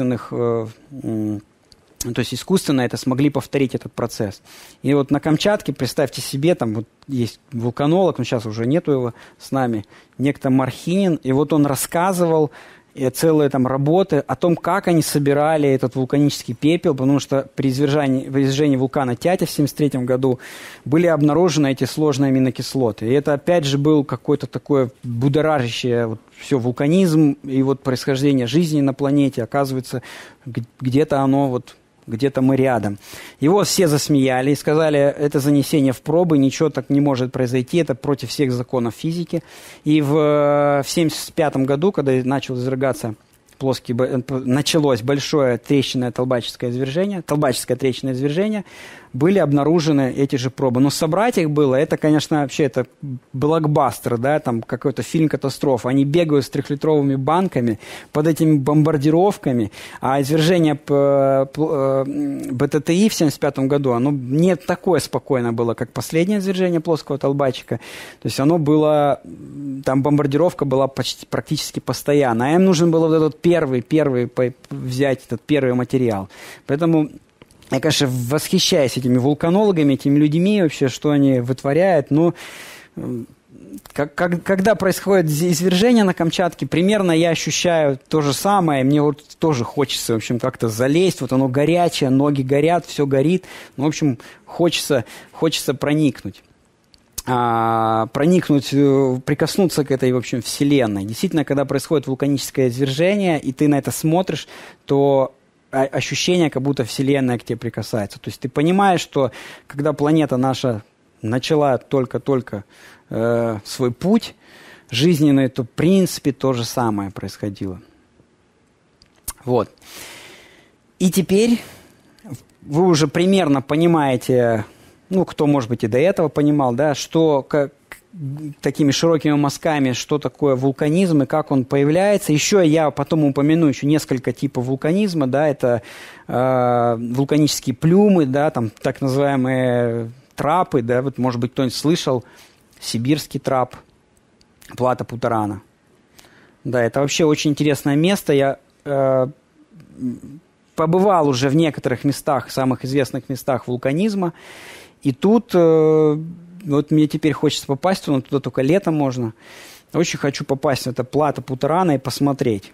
то есть искусственно это смогли повторить этот процесс. И вот на Камчатке, представьте себе, там вот есть вулканолог, но сейчас уже нету его с нами, некто Мархинин, и вот он рассказывал целые там работы о том, как они собирали этот вулканический пепел, потому что при извержении вулкана Тятя в 1973 году были обнаружены эти сложные аминокислоты. И это опять же был какой-то такое будоражащее вот все вулканизм и вот происхождение жизни на планете. Оказывается, где-то оно вот где-то мы рядом. Его все засмеяли и сказали, это занесение в пробы, ничего так не может произойти, это против всех законов физики. И в 1975 году, когда начал извергаться началось большое трещинное толбаческое трещинное извержение, были обнаружены эти же пробы. Но собрать их было, это, конечно, вообще это блокбастер, да, там какой-то фильм-катастрофа. Они бегают с 3-литровыми банками под этими бомбардировками, а извержение БТТИ в 1975 году, оно не такое спокойно было, как последнее извержение плоского толбачика. То есть оно было, там бомбардировка была практически постоянно. А им нужен был вот этот первый взять этот первый материал. Поэтому я, конечно, восхищаюсь этими вулканологами, этими людьми вообще, что они вытворяют. Но когда происходит извержение на Камчатке, примерно я ощущаю то же самое. Мне вот тоже хочется, в общем, как-то залезть. Вот оно горячее, ноги горят, все горит. Ну, в общем, хочется проникнуть. Прикоснуться к этой, в общем, вселенной. Действительно, когда происходит вулканическое извержение, и ты на это смотришь, то ощущение, как будто вселенная к тебе прикасается. То есть ты понимаешь, что когда планета наша начала только-только свой путь жизненный, то в принципе то же самое происходило. Вот. И теперь вы уже примерно понимаете, ну, кто, может быть, и до этого понимал, да, что такими широкими мазками, что такое вулканизм и как он появляется. Еще я потом упомяну еще несколько типов вулканизма, да, это вулканические плюмы, да, там так называемые трапы, да, вот, может быть, кто-нибудь слышал, сибирский трап, плата Путарана. Да, это вообще очень интересное место. Я побывал уже в некоторых местах, самых известных местах вулканизма, и тут вот мне теперь хочется попасть, но туда только летом можно. Очень хочу попасть в эту плату Путарана и посмотреть.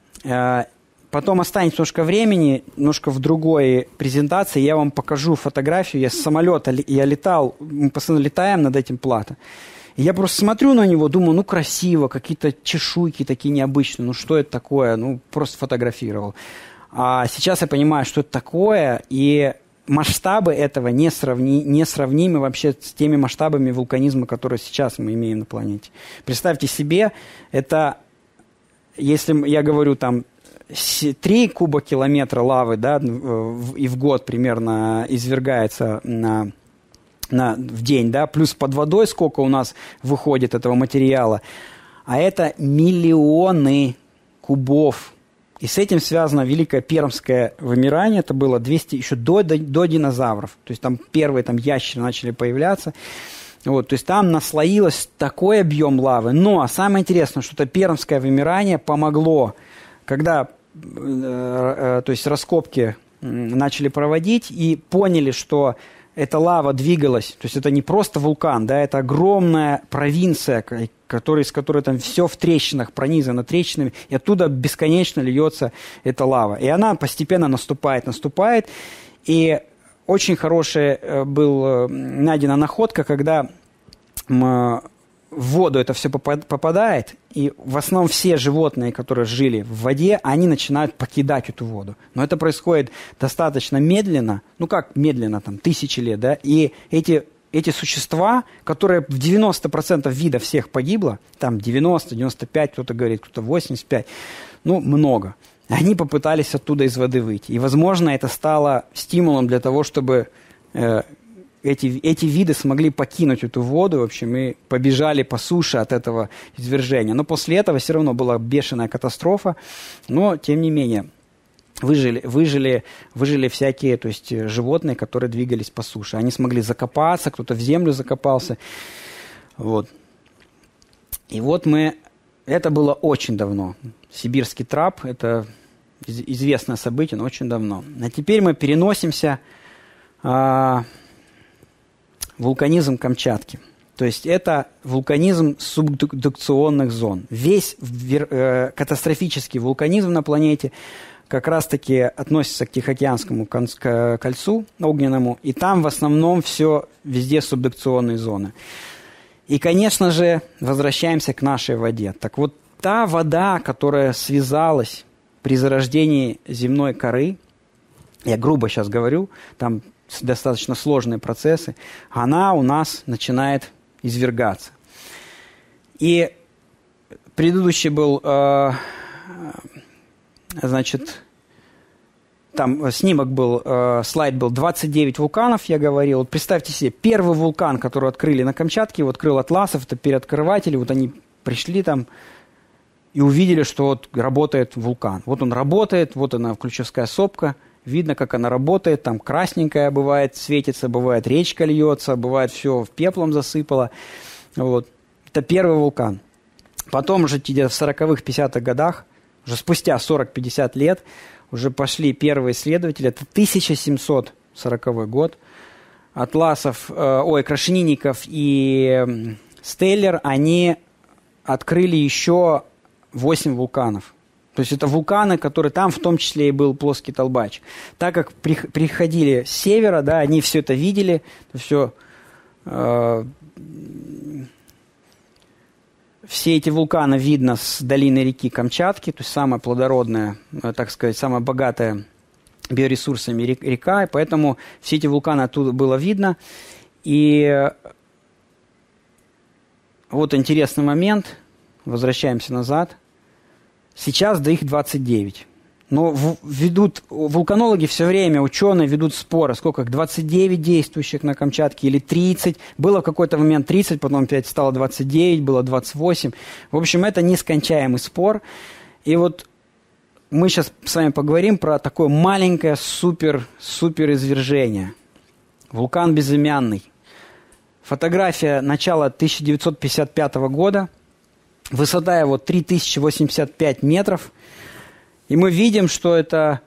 Потом останется немножко времени, немножко в другой презентации. Я вам покажу фотографию. Я с самолета, я летал, мы постоянно летаем над этим плато. И я просто смотрю на него, думаю, ну красиво, какие-то чешуйки такие необычные. Ну что это такое? Ну просто фотографировал. А сейчас я понимаю, что это такое, и масштабы этого несравнимы вообще с теми масштабами вулканизма, которые сейчас мы имеем на планете. Представьте себе, это, если я говорю там 3 кубокилометра лавы, да, и в год примерно извергается в день, да, плюс под водой сколько у нас выходит этого материала, а это миллионы кубов. И с этим связано великое пермское вымирание. Это было 200, еще до динозавров. То есть там первые там, ящеры начали появляться. Вот, то есть там наслоилось такой объем лавы. Но самое интересное, что это пермское вымирание помогло, когда то есть раскопки начали проводить и поняли, что эта лава двигалась, то есть это не просто вулкан, да, это огромная провинция, с которой там все в трещинах, пронизано трещинами, и оттуда бесконечно льется эта лава. И она постепенно наступает. И очень хорошая была найдена находка, когда в воду это все попадает, и в основном все животные, которые жили в воде, они начинают покидать эту воду. Но это происходит достаточно медленно, ну как медленно, там, тысячи лет, да, и эти существа, которые в 90% видов всех погибло, там 90, 95, кто-то говорит, кто-то 85, ну много, они попытались оттуда из воды выйти. И, возможно, это стало стимулом для того, чтобы эти виды смогли покинуть эту воду, в общем, и побежали по суше от этого извержения. Но после этого все равно была бешеная катастрофа, но, тем не менее, выжили всякие, то есть животные, которые двигались по суше. Они смогли закопаться, кто-то в землю закопался. Вот. И вот это было очень давно. Сибирский трап, это известное событие, но очень давно. А теперь мы переносимся вулканизм Камчатки. То есть это вулканизм субдукционных зон. Весь катастрофический вулканизм на планете как раз-таки относится к Тихоокеанскому кольцу огненному, и там в основном все везде субдукционные зоны. И, конечно же, возвращаемся к нашей воде. Так вот, та вода, которая связалась при зарождении земной коры, я грубо сейчас говорю, там достаточно сложные процессы, она у нас начинает извергаться. И предыдущий был, значит, там снимок был, слайд был 29 вулканов, я говорил. Вот представьте себе, первый вулкан, который открыли на Камчатке, его открыл Атласов, это переоткрыватели, вот они пришли там и увидели, что вот работает вулкан. Вот он работает, вот она, Ключевская сопка, видно, как она работает, там красненькая бывает, светится, бывает речка льется, бывает все пеплом засыпало. Вот. Это первый вулкан. Потом уже где-то в 40-х, 50-х годах, уже спустя 40-50 лет, уже пошли первые исследователи, это 1740 год, Крашенинников и Стеллер, они открыли еще 8 вулканов. То есть это вулканы, которые там, в том числе и был плоский Толбач. Так как приходили с севера, да, они все это видели, все... Все эти вулканы видно с долины реки Камчатки, то есть самая плодородная, так сказать, самая богатая биоресурсами река, и поэтому все эти вулканы оттуда было видно. И вот интересный момент, возвращаемся назад. Сейчас до их 29. Но вулканологи все время, ученые ведут споры, сколько их, 29 действующих на Камчатке или 30. Было в какой-то момент 30, потом опять стало 29, было 28. В общем, это нескончаемый спор. И вот мы сейчас с вами поговорим про такое маленькое супер извержение. Вулкан безымянный. Фотография начала 1955 года. Высота его 3085 метров. И мы видим, что это,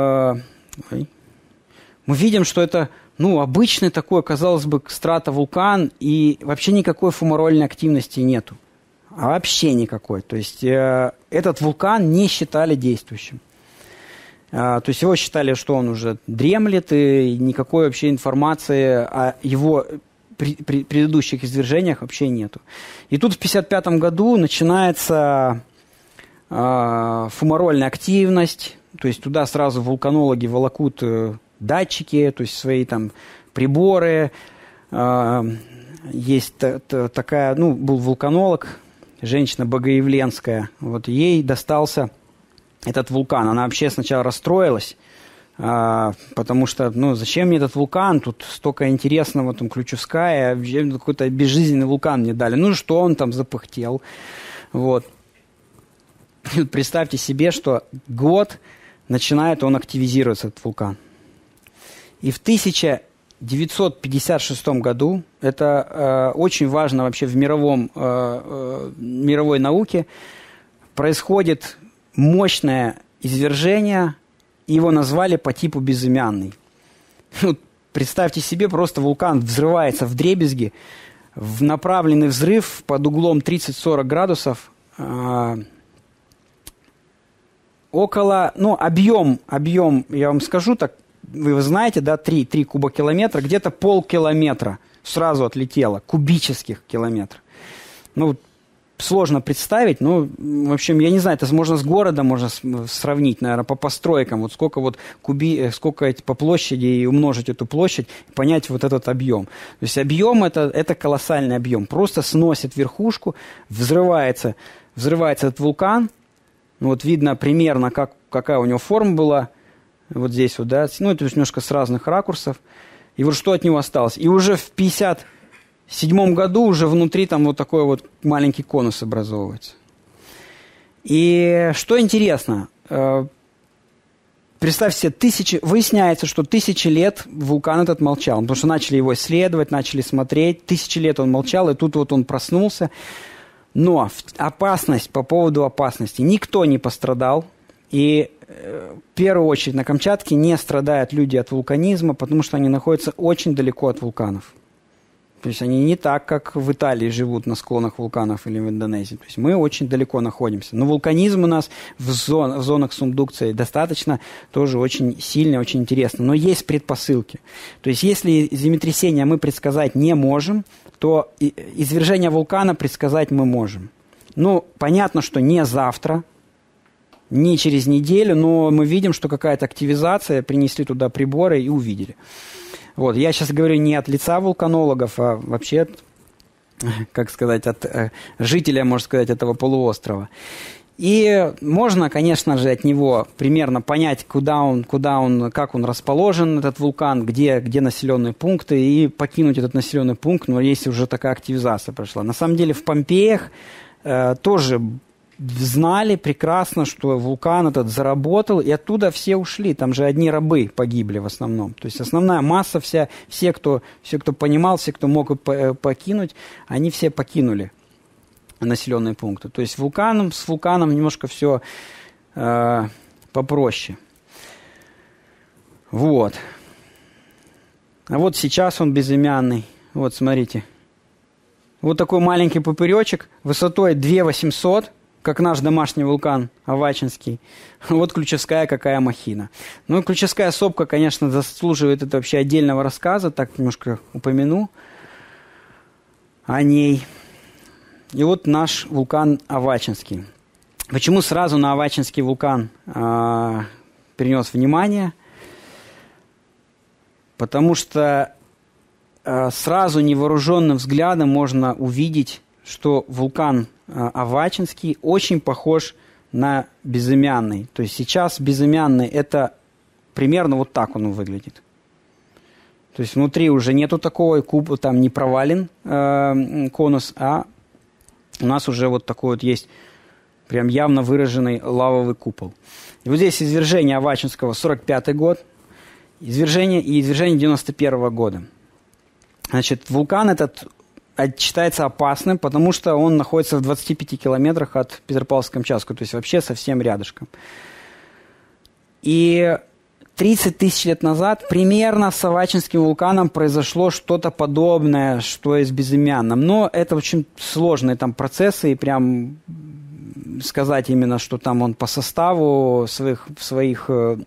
обычный такой, казалось бы, стратовулкан, и вообще никакой фумарольной активности нету. А вообще никакой. То есть этот вулкан не считали действующим. То есть его считали, что он уже дремлет, и никакой вообще информации о его предыдущих извержениях вообще нету. И тут в 1955 году начинается... фумарольная активность, то есть туда сразу вулканологи волокут датчики, то есть свои там приборы. Есть такая, был вулканолог, женщина Богоявленская, вот ей достался этот вулкан. Она вообще сначала расстроилась, потому что, зачем мне этот вулкан, тут столько интересного, там Ключевская, какой-то безжизненный вулкан мне дали. Что он там запыхтел, вот. Представьте себе, что год начинает он активизироваться, этот вулкан. И в 1956 году, это очень важно вообще в мировой науке, происходит мощное извержение, его назвали по типу безымянный. Представьте себе, просто вулкан взрывается вдребезги, в направленный взрыв под углом 30-40 градусов, около, объем, я вам скажу так, вы знаете, да, 3 кубокилометра, где-то полкилометра сразу отлетело, кубических километров. Сложно представить, в общем, я не знаю, это можно с городом можно сравнить, наверное, по постройкам, вот сколько сколько по площади и умножить эту площадь, понять вот этот объем. То есть объем это колоссальный объем, просто сносит верхушку, взрывается этот вулкан. Видно примерно, какая у него форма была. Вот здесь вот, да. Это немножко с разных ракурсов. И вот что от него осталось. И уже в 1957 году уже внутри там вот такой вот маленький конус образовывается. И что интересно, представьте себе, выясняется, что 1000 лет вулкан этот молчал. Потому что начали его исследовать, начали смотреть. 1000 лет он молчал, и тут вот он проснулся. Но опасность, по поводу опасности, никто не пострадал. И в первую очередь на Камчатке не страдают люди от вулканизма, потому что они находятся очень далеко от вулканов. То есть они не так, как в Италии живут на склонах вулканов или в Индонезии. То есть мы очень далеко находимся. Но вулканизм у нас в зонах субдукции достаточно тоже очень сильный, очень интересно. Но есть предпосылки. То есть если землетрясение мы предсказать не можем, то извержение вулкана предсказать мы можем. Понятно, что не завтра, не через неделю, но мы видим, что какая-то активизация, принесли туда приборы и увидели. Вот. Я сейчас говорю не от лица вулканологов, а вообще, как сказать, от жителя, можно сказать, этого полуострова. И можно, конечно же, от него примерно понять, как он расположен, этот вулкан, где населенные пункты, и покинуть этот населенный пункт, но если уже такая активизация прошла. На самом деле в Помпеях тоже знали прекрасно, что вулкан этот заработал, и оттуда все ушли. Там же одни рабы погибли в основном. То есть основная масса, все, кто понимал, все, кто мог покинуть, они все покинули населенные пункты. То есть с вулканом немножко все попроще. Вот. А вот сейчас он безымянный. Вот, смотрите. Вот такой маленький пупыречек высотой 2800, как наш домашний вулкан Авачинский. Вот Ключевская какая махина. Ну, Ключевская сопка, конечно, заслуживает это вообще отдельного рассказа. Так немножко упомяну о ней. И вот наш вулкан Авачинский. Почему сразу на Авачинский вулкан принес внимание? Потому что сразу невооруженным взглядом можно увидеть, что вулкан Авачинский очень похож на безымянный. То есть сейчас безымянный это примерно вот так он выглядит. То есть внутри уже нету такого куба, там не провален конус, а у нас уже вот такой вот есть прям явно выраженный лавовый купол. И вот здесь извержение Авачинского 45-й год, извержение 91-го года. Значит, вулкан этот считается опасным, потому что он находится в 25 километрах от Петропавловска-Камчатского, то есть вообще совсем рядышком. И 30 тысяч лет назад примерно с Авачинским вулканом произошло что-то подобное, что и с безымянным. Но это очень сложные там процессы, и прям сказать именно, что там он по составу по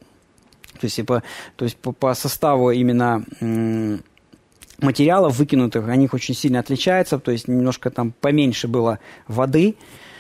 составу именно материалов выкинутых, они очень сильно отличаются, то есть немножко там поменьше было воды,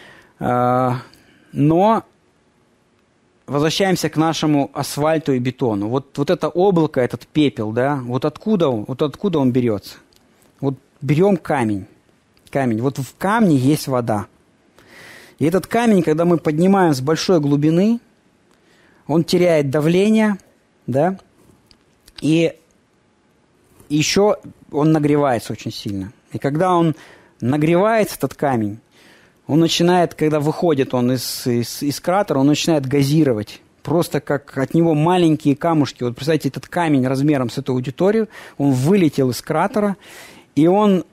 но возвращаемся к нашему асфальту и бетону. Вот это облако, этот пепел, да, вот откуда он берется? Вот берем камень. Вот в камне есть вода. И этот камень, когда мы поднимаем с большой глубины, он теряет давление, да, и еще он нагревается очень сильно. И когда он нагревается, этот камень, он начинает, когда выходит он из кратера, он начинает газировать. Просто как от него маленькие камушки. Вот представьте, этот камень размером с эту аудиторию, он вылетел из кратера, и он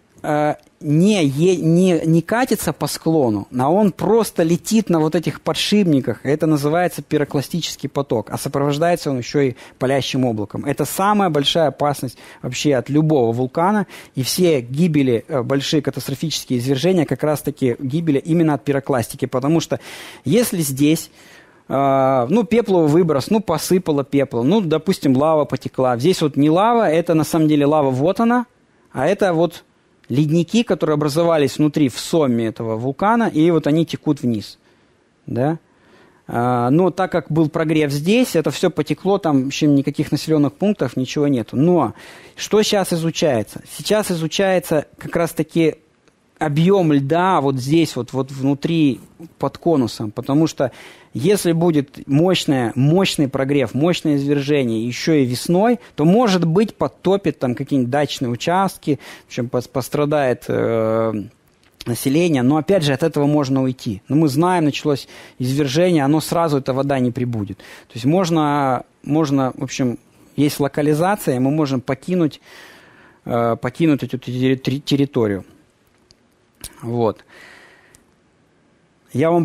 не катится по склону, а он просто летит на вот этих подшипниках. Это называется пирокластический поток. А сопровождается он еще и палящим облаком. Это самая большая опасность вообще от любого вулкана. И все гибели, большие катастрофические извержения, как раз-таки гибели именно от пирокластики. Потому что если здесь пепловый выброс, посыпало пепла, допустим, лава потекла. Здесь вот не лава, это на самом деле лава, вот она, а это вот ледники, которые образовались внутри в сомме этого вулкана, и вот они текут вниз. Да? Но так как был прогрев здесь, это все потекло, там вообще никаких населенных пунктов, ничего нету. Но что сейчас изучается? Сейчас изучается как раз-таки объем льда вот здесь, вот внутри, под конусом. Потому что если будет мощный прогрев, мощное извержение еще и весной, то, может быть, подтопит там какие-нибудь дачные участки, в общем, пострадает население. Но, опять же, от этого можно уйти. Но мы знаем, началось извержение, оно сразу, эта вода не прибудет. То есть можно, в общем, есть локализация, и мы можем покинуть эту территорию. Вот. Я вам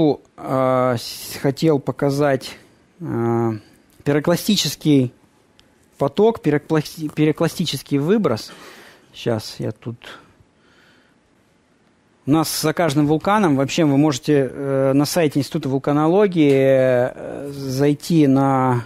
хотел показать пирокластический поток, пирокластический выброс. Сейчас я тут... У нас за каждым вулканом, вообще вы можете на сайте Института вулканологии зайти на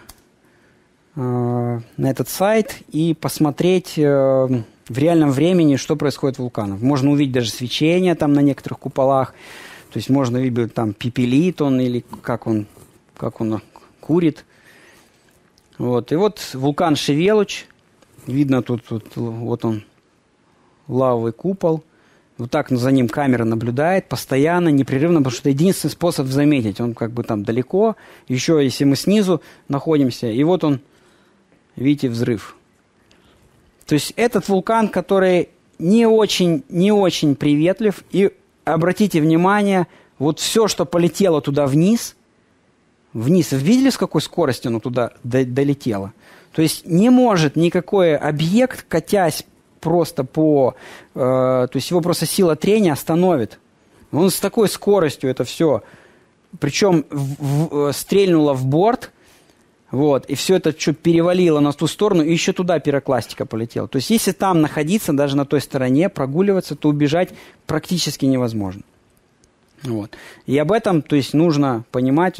этот сайт и посмотреть в реальном времени, что происходит в вулканах. Можно увидеть даже свечение там на некоторых куполах. То есть можно видеть, там пепелит он или как он как он курит. Вот. И вот вулкан Шевелуч. Видно тут вот он, лавовый купол. Вот так за ним камера наблюдает постоянно, непрерывно, потому что это единственный способ заметить. Он как бы там далеко. Еще если мы снизу находимся. И вот он, видите, взрыв. То есть этот вулкан, который не очень приветлив. И обратите внимание, вот все, что полетело туда вниз, вы видели, с какой скоростью оно туда долетело? То есть не может никакой объект, катясь просто то есть его просто сила трения остановит. Он с такой скоростью это все, причем стрельнуло в борт, вот, и все это что перевалило на ту сторону, и еще туда пирокластика полетела. То есть если там находиться, даже на той стороне, прогуливаться, то убежать практически невозможно. Вот. И об этом, то есть, нужно понимать,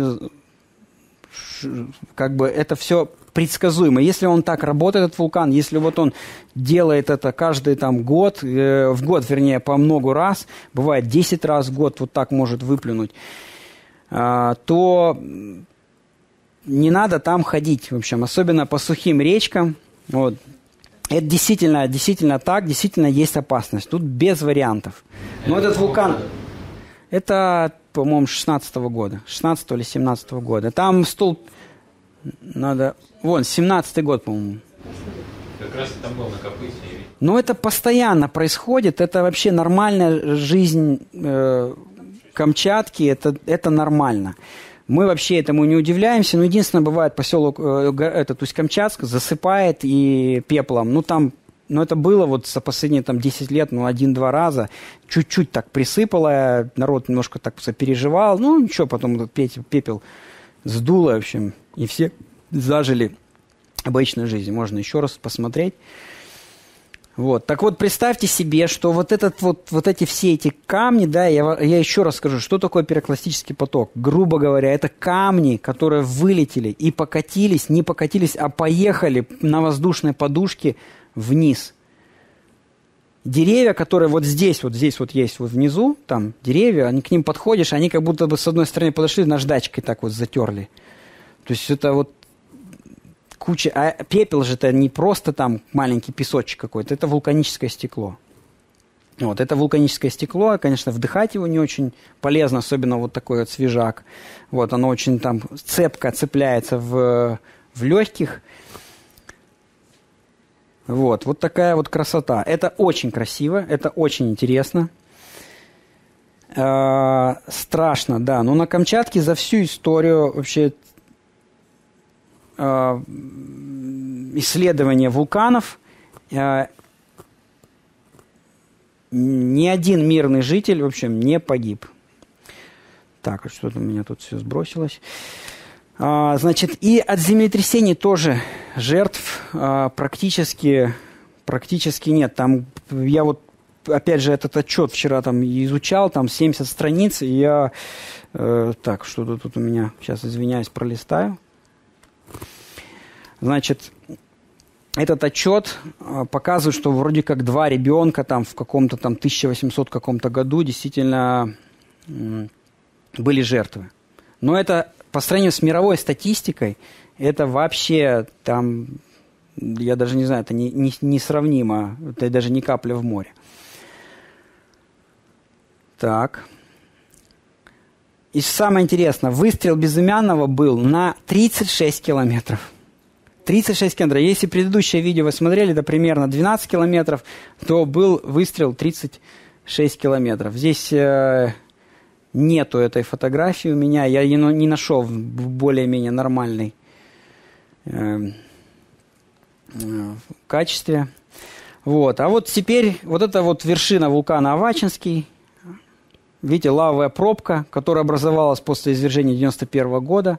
как бы это все предсказуемо. Если он так работает, этот вулкан, если вот он делает это каждый там год, в год, вернее, по много раз, бывает 10 раз в год вот так может выплюнуть, то не надо там ходить, в общем, особенно по сухим речкам. Вот. Это действительно так, действительно есть опасность. Тут без вариантов. Но этот вулкан, это, по-моему, 16-го года, 16 или 17-го года. Там столб надо... Вон, 17-й год, по-моему. Как раз там был на Копыте. Но это постоянно происходит. Это вообще нормальная жизнь Камчатки. Это нормально. Мы вообще этому не удивляемся. Но единственное, бывает поселок Усть-Камчатск засыпает и пеплом. Ну, это было вот за последние там 10 лет, 1-2 раза. Чуть-чуть так присыпало. Народ немножко так переживал. Ну, ничего, потом этот пепел сдуло, в общем. И все зажили обычной жизнью. Можно еще раз посмотреть. Вот. Так вот, представьте себе, что вот эти все эти камни, да, я еще раз скажу, что такое пирокластический поток. Грубо говоря, это камни, которые вылетели и покатились, не покатились, а поехали на воздушной подушке вниз. Деревья, которые вот здесь есть, вот внизу, там деревья, они к ним подходишь, они как будто бы с одной стороны подошли, наждачкой так вот затерли. То есть это вот куча... А пепел же это не просто там маленький песочек какой-то, это вулканическое стекло. Вот, это вулканическое стекло, конечно, вдыхать его не очень полезно, особенно вот такой вот свежак. Вот, оно очень там цепко цепляется в легких. Вот такая вот красота. Это очень красиво, это очень интересно. Страшно, да. Но на Камчатке за всю историю вообще исследования вулканов ни один мирный житель, в общем, не погиб. Так, что-то у меня тут все сбросилось. Значит, и от землетрясений тоже жертв практически нет. Там я вот, опять же, этот отчет вчера там изучал, там 70 страниц, и я... так, что-то тут у меня, сейчас, извиняюсь, пролистаю. Значит, этот отчет показывает, что вроде как 2 ребенка там в каком-то там 1800 каком-то году действительно были жертвы. Но это по сравнению с мировой статистикой, это вообще там, я даже не знаю, это несравнимо, это даже не капля в море. Так. И самое интересное, выстрел Безымянного был на 36 километров. 36 километров. Если предыдущее видео вы смотрели, это примерно 12 километров, то был выстрел 36 километров. Здесь нету этой фотографии у меня. Я ее не нашел в более-менее нормальной качестве. Вот. А вот теперь вот эта вот вершина вулкана Авачинский. Видите, лавовая пробка, которая образовалась после извержения 91 года.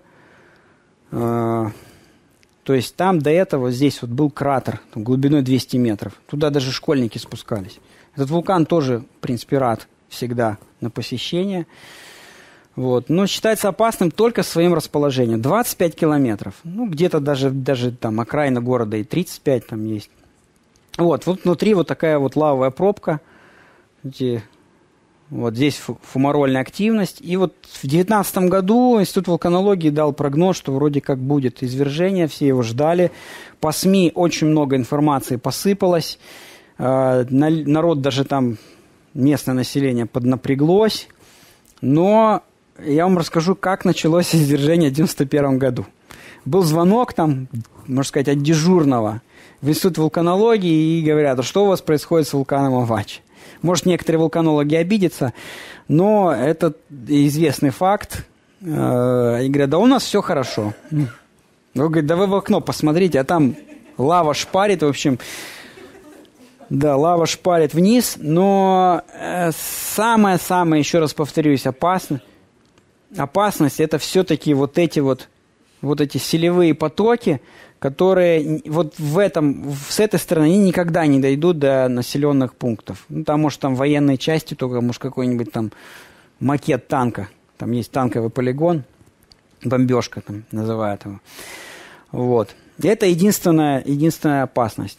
То есть там до этого здесь вот был кратер там, глубиной 200 метров. Туда даже школьники спускались. Этот вулкан тоже, в принципе, рад всегда на посещение. Вот. Но считается опасным только своим расположением. 25 километров. Ну, где-то даже там окраина города и 35 там есть. Вот внутри вот такая вот лавовая пробка. Видите, Вот здесь фумарольная активность. И вот в 2019 году Институт вулканологии дал прогноз, что вроде как будет извержение, все его ждали. По СМИ очень много информации посыпалось. Народ, даже там местное население поднапряглось. Но я вам расскажу, как началось извержение в 1991 году. Был звонок там, можно сказать, от дежурного в Институт вулканологии и говорят, а что у вас происходит с вулканом Авачи? Может, некоторые вулканологи обидятся, но это известный факт. И говорят, да у нас все хорошо. Он говорит, да вы в окно посмотрите, а там лава шпарит, в общем. Да, лава шпарит вниз, но самое-самое, еще раз повторюсь, опасность это все-таки вот эти селевые потоки, которые вот с этой стороны они никогда не дойдут до населенных пунктов. Ну, там, может, там военные части, только, может, какой-нибудь там макет танка. Там есть танковый полигон, бомбежка там называют его. Вот. И это единственная опасность.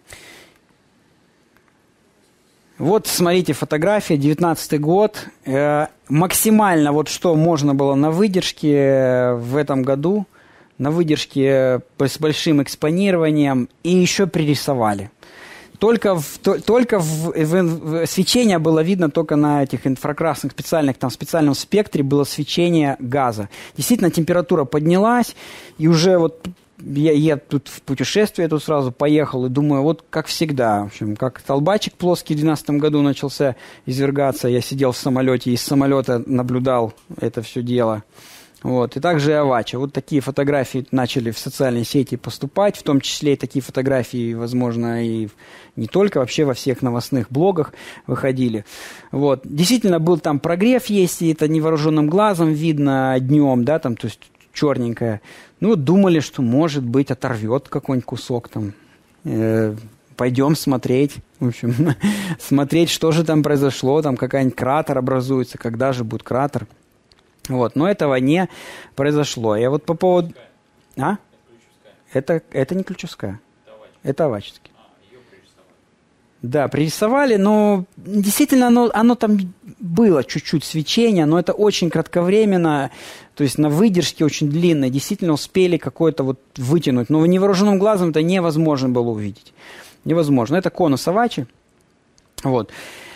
Вот, смотрите, фотография, 19-й год. Максимально вот что можно было на выдержке в этом году, на выдержке с большим экспонированием, и еще пририсовали. Свечение было видно только на этих инфракрасных в специальном спектре было свечение газа. Действительно, температура поднялась, и уже вот я тут в путешествие тут сразу поехал и думаю, вот как всегда, в общем, как Толбачик плоский в 2012 году начался извергаться, я сидел в самолете и из самолета наблюдал это все дело. Вот. И также и Авачи. Вот такие фотографии начали в социальные сети поступать, в том числе и такие фотографии, возможно, и не только, вообще во всех новостных блогах выходили. Вот. Действительно, был там прогрев есть, и это невооруженным глазом видно днем, да, там, то есть черненькое. Ну, думали, что, может быть, оторвет какой-нибудь кусок там. Пойдем смотреть, в общем, смотреть, что же там произошло, там какая-нибудь кратер образуется, когда же будет кратер. Вот, но этого не произошло. Я вот по поводу... Это не Ключевская. Это Авачинский. Да, пририсовали, но действительно оно там было чуть-чуть свечение, но это очень кратковременно, то есть на выдержке очень длинной, действительно успели какое-то вот вытянуть, но невооруженным глазом это невозможно было увидеть. Невозможно. Это конус Авачи. Вот.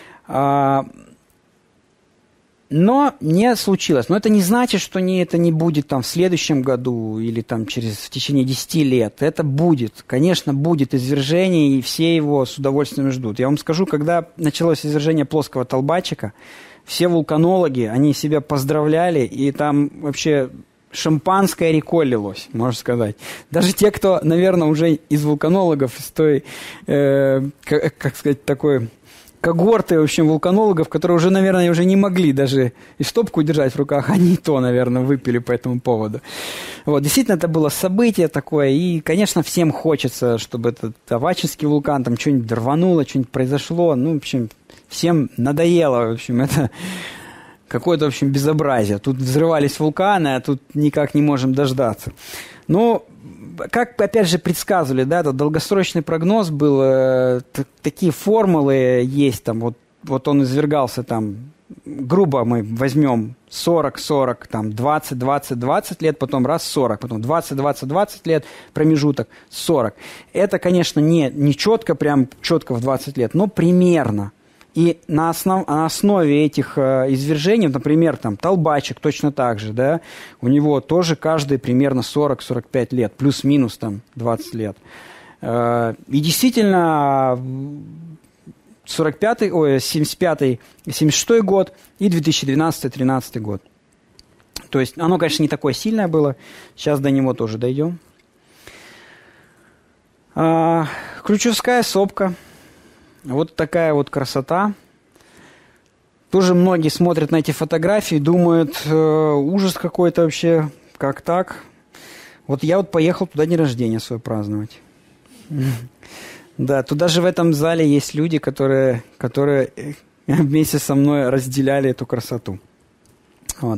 Но не случилось. Но это не значит, что это не будет там в следующем году или там в течение 10 лет. Это будет. Конечно, будет извержение, и все его с удовольствием ждут. Я вам скажу, когда началось извержение плоского Толбачика, все вулканологи, они себя поздравляли, и там вообще шампанское рекой лилось, можно сказать. Даже те, кто, наверное, уже из вулканологов, из той, как сказать, такой... когорты, в общем, вулканологов, которые уже, наверное, уже не могли даже и стопку держать в руках, они и то, наверное, выпили по этому поводу. Вот, действительно, это было событие такое, и, конечно, всем хочется, чтобы этот Авачинский вулкан, там что-нибудь рвануло, что-нибудь произошло, ну, в общем, всем надоело, в общем, это какое-то, в общем, безобразие. Тут взрывались вулканы, а тут никак не можем дождаться. Ну, как, опять же, предсказывали, да, этот долгосрочный прогноз был, такие формулы есть, там, вот он извергался, там, грубо мы возьмем 40, там, 20 лет, потом раз 40, потом 20 лет, промежуток 40. Это, конечно, не четко, прям четко в 20 лет, но примерно. И на основе этих извержений, например, там, Толбачик точно так же, да, у него тоже каждый примерно 40-45 лет, плюс-минус там 20 лет. И действительно, 75-й, 76-й год и 2012-13 год. То есть оно, конечно, не такое сильное было, сейчас до него тоже дойдем. Ключевская сопка. Вот такая вот красота. Тоже многие смотрят на эти фотографии, думают, ужас какой-то вообще, как так? Вот я вот поехал туда день рождения свой праздновать. Да, тут даже в этом зале есть люди, которые вместе со мной разделяли эту красоту. Вот.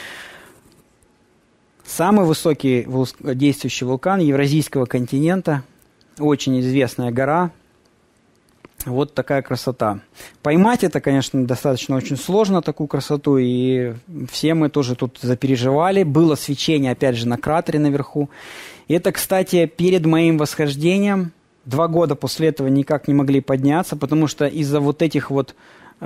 Самый высокий действующий вулкан Евразийского континента, очень известная гора. Вот такая красота. Поймать это, конечно, достаточно очень сложно, такую красоту, и все мы тоже тут запереживали. Было свечение, опять же, на кратере наверху. И это, кстати, перед моим восхождением, 2 года после этого никак не могли подняться, потому что из-за вот этих вот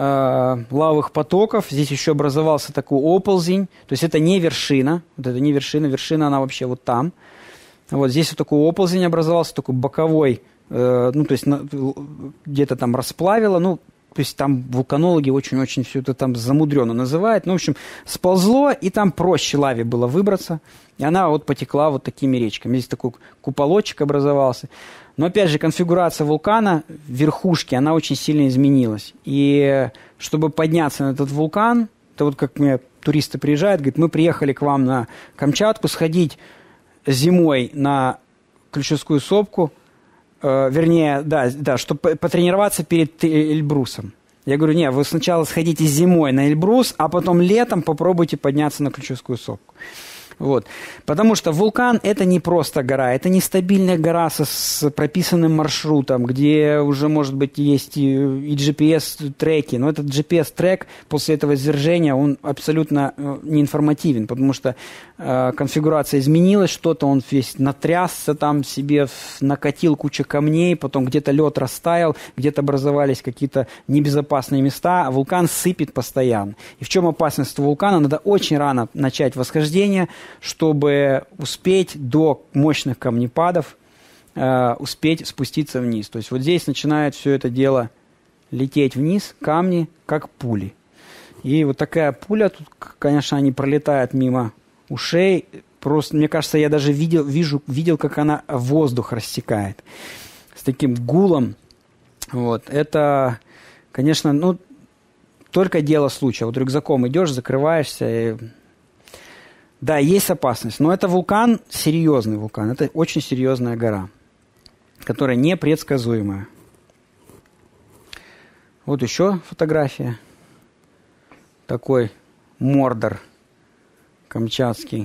лавовых потоков здесь еще образовался такой оползень. То есть это не вершина, вот это не вершина, вершина она вообще вот там. Вот здесь вот такой оползень образовался, такой боковой, ну, то есть где-то там расплавило, ну, то есть там вулканологи очень-очень все это там замудренно называют. Ну, в общем, сползло, и там проще лаве было выбраться, и она вот потекла вот такими речками. Здесь такой куполочек образовался. Но, опять же, конфигурация вулкана, верхушки, она очень сильно изменилась. И чтобы подняться на этот вулкан, это вот как мне туристы приезжают, говорят, мы приехали к вам на Камчатку сходить зимой на Ключевскую сопку, вернее, да, чтобы потренироваться перед Эльбрусом. Я говорю, нет, вы сначала сходите зимой на Эльбрус, а потом летом попробуйте подняться на Ключевскую сопку. Вот. Потому что вулкан – это не просто гора, это нестабильная гора с прописанным маршрутом, где уже, может быть, есть и GPS-треки. Но этот GPS-трек после этого извержения, он абсолютно неинформативен, потому что конфигурация изменилась, что-то он весь натрясся там себе, накатил кучу камней, потом где-то лед растаял, где-то образовались какие-то небезопасные места, а вулкан сыпет постоянно. И в чем опасность вулкана? Надо очень рано начать восхождение, чтобы успеть до мощных камнепадов, успеть спуститься вниз. То есть вот здесь начинает все это дело лететь вниз, камни, как пули. И вот такая пуля, тут, конечно, они пролетают мимо ушей. Просто, мне кажется, я даже видел, как она воздух рассекает. С таким гулом. Вот. Это, конечно, ну, только дело случая. Вот рюкзаком идешь, закрываешься и... Да, есть опасность, но это вулкан, серьезный вулкан, это очень серьезная гора, которая непредсказуемая. Вот еще фотография. Такой Мордор камчатский.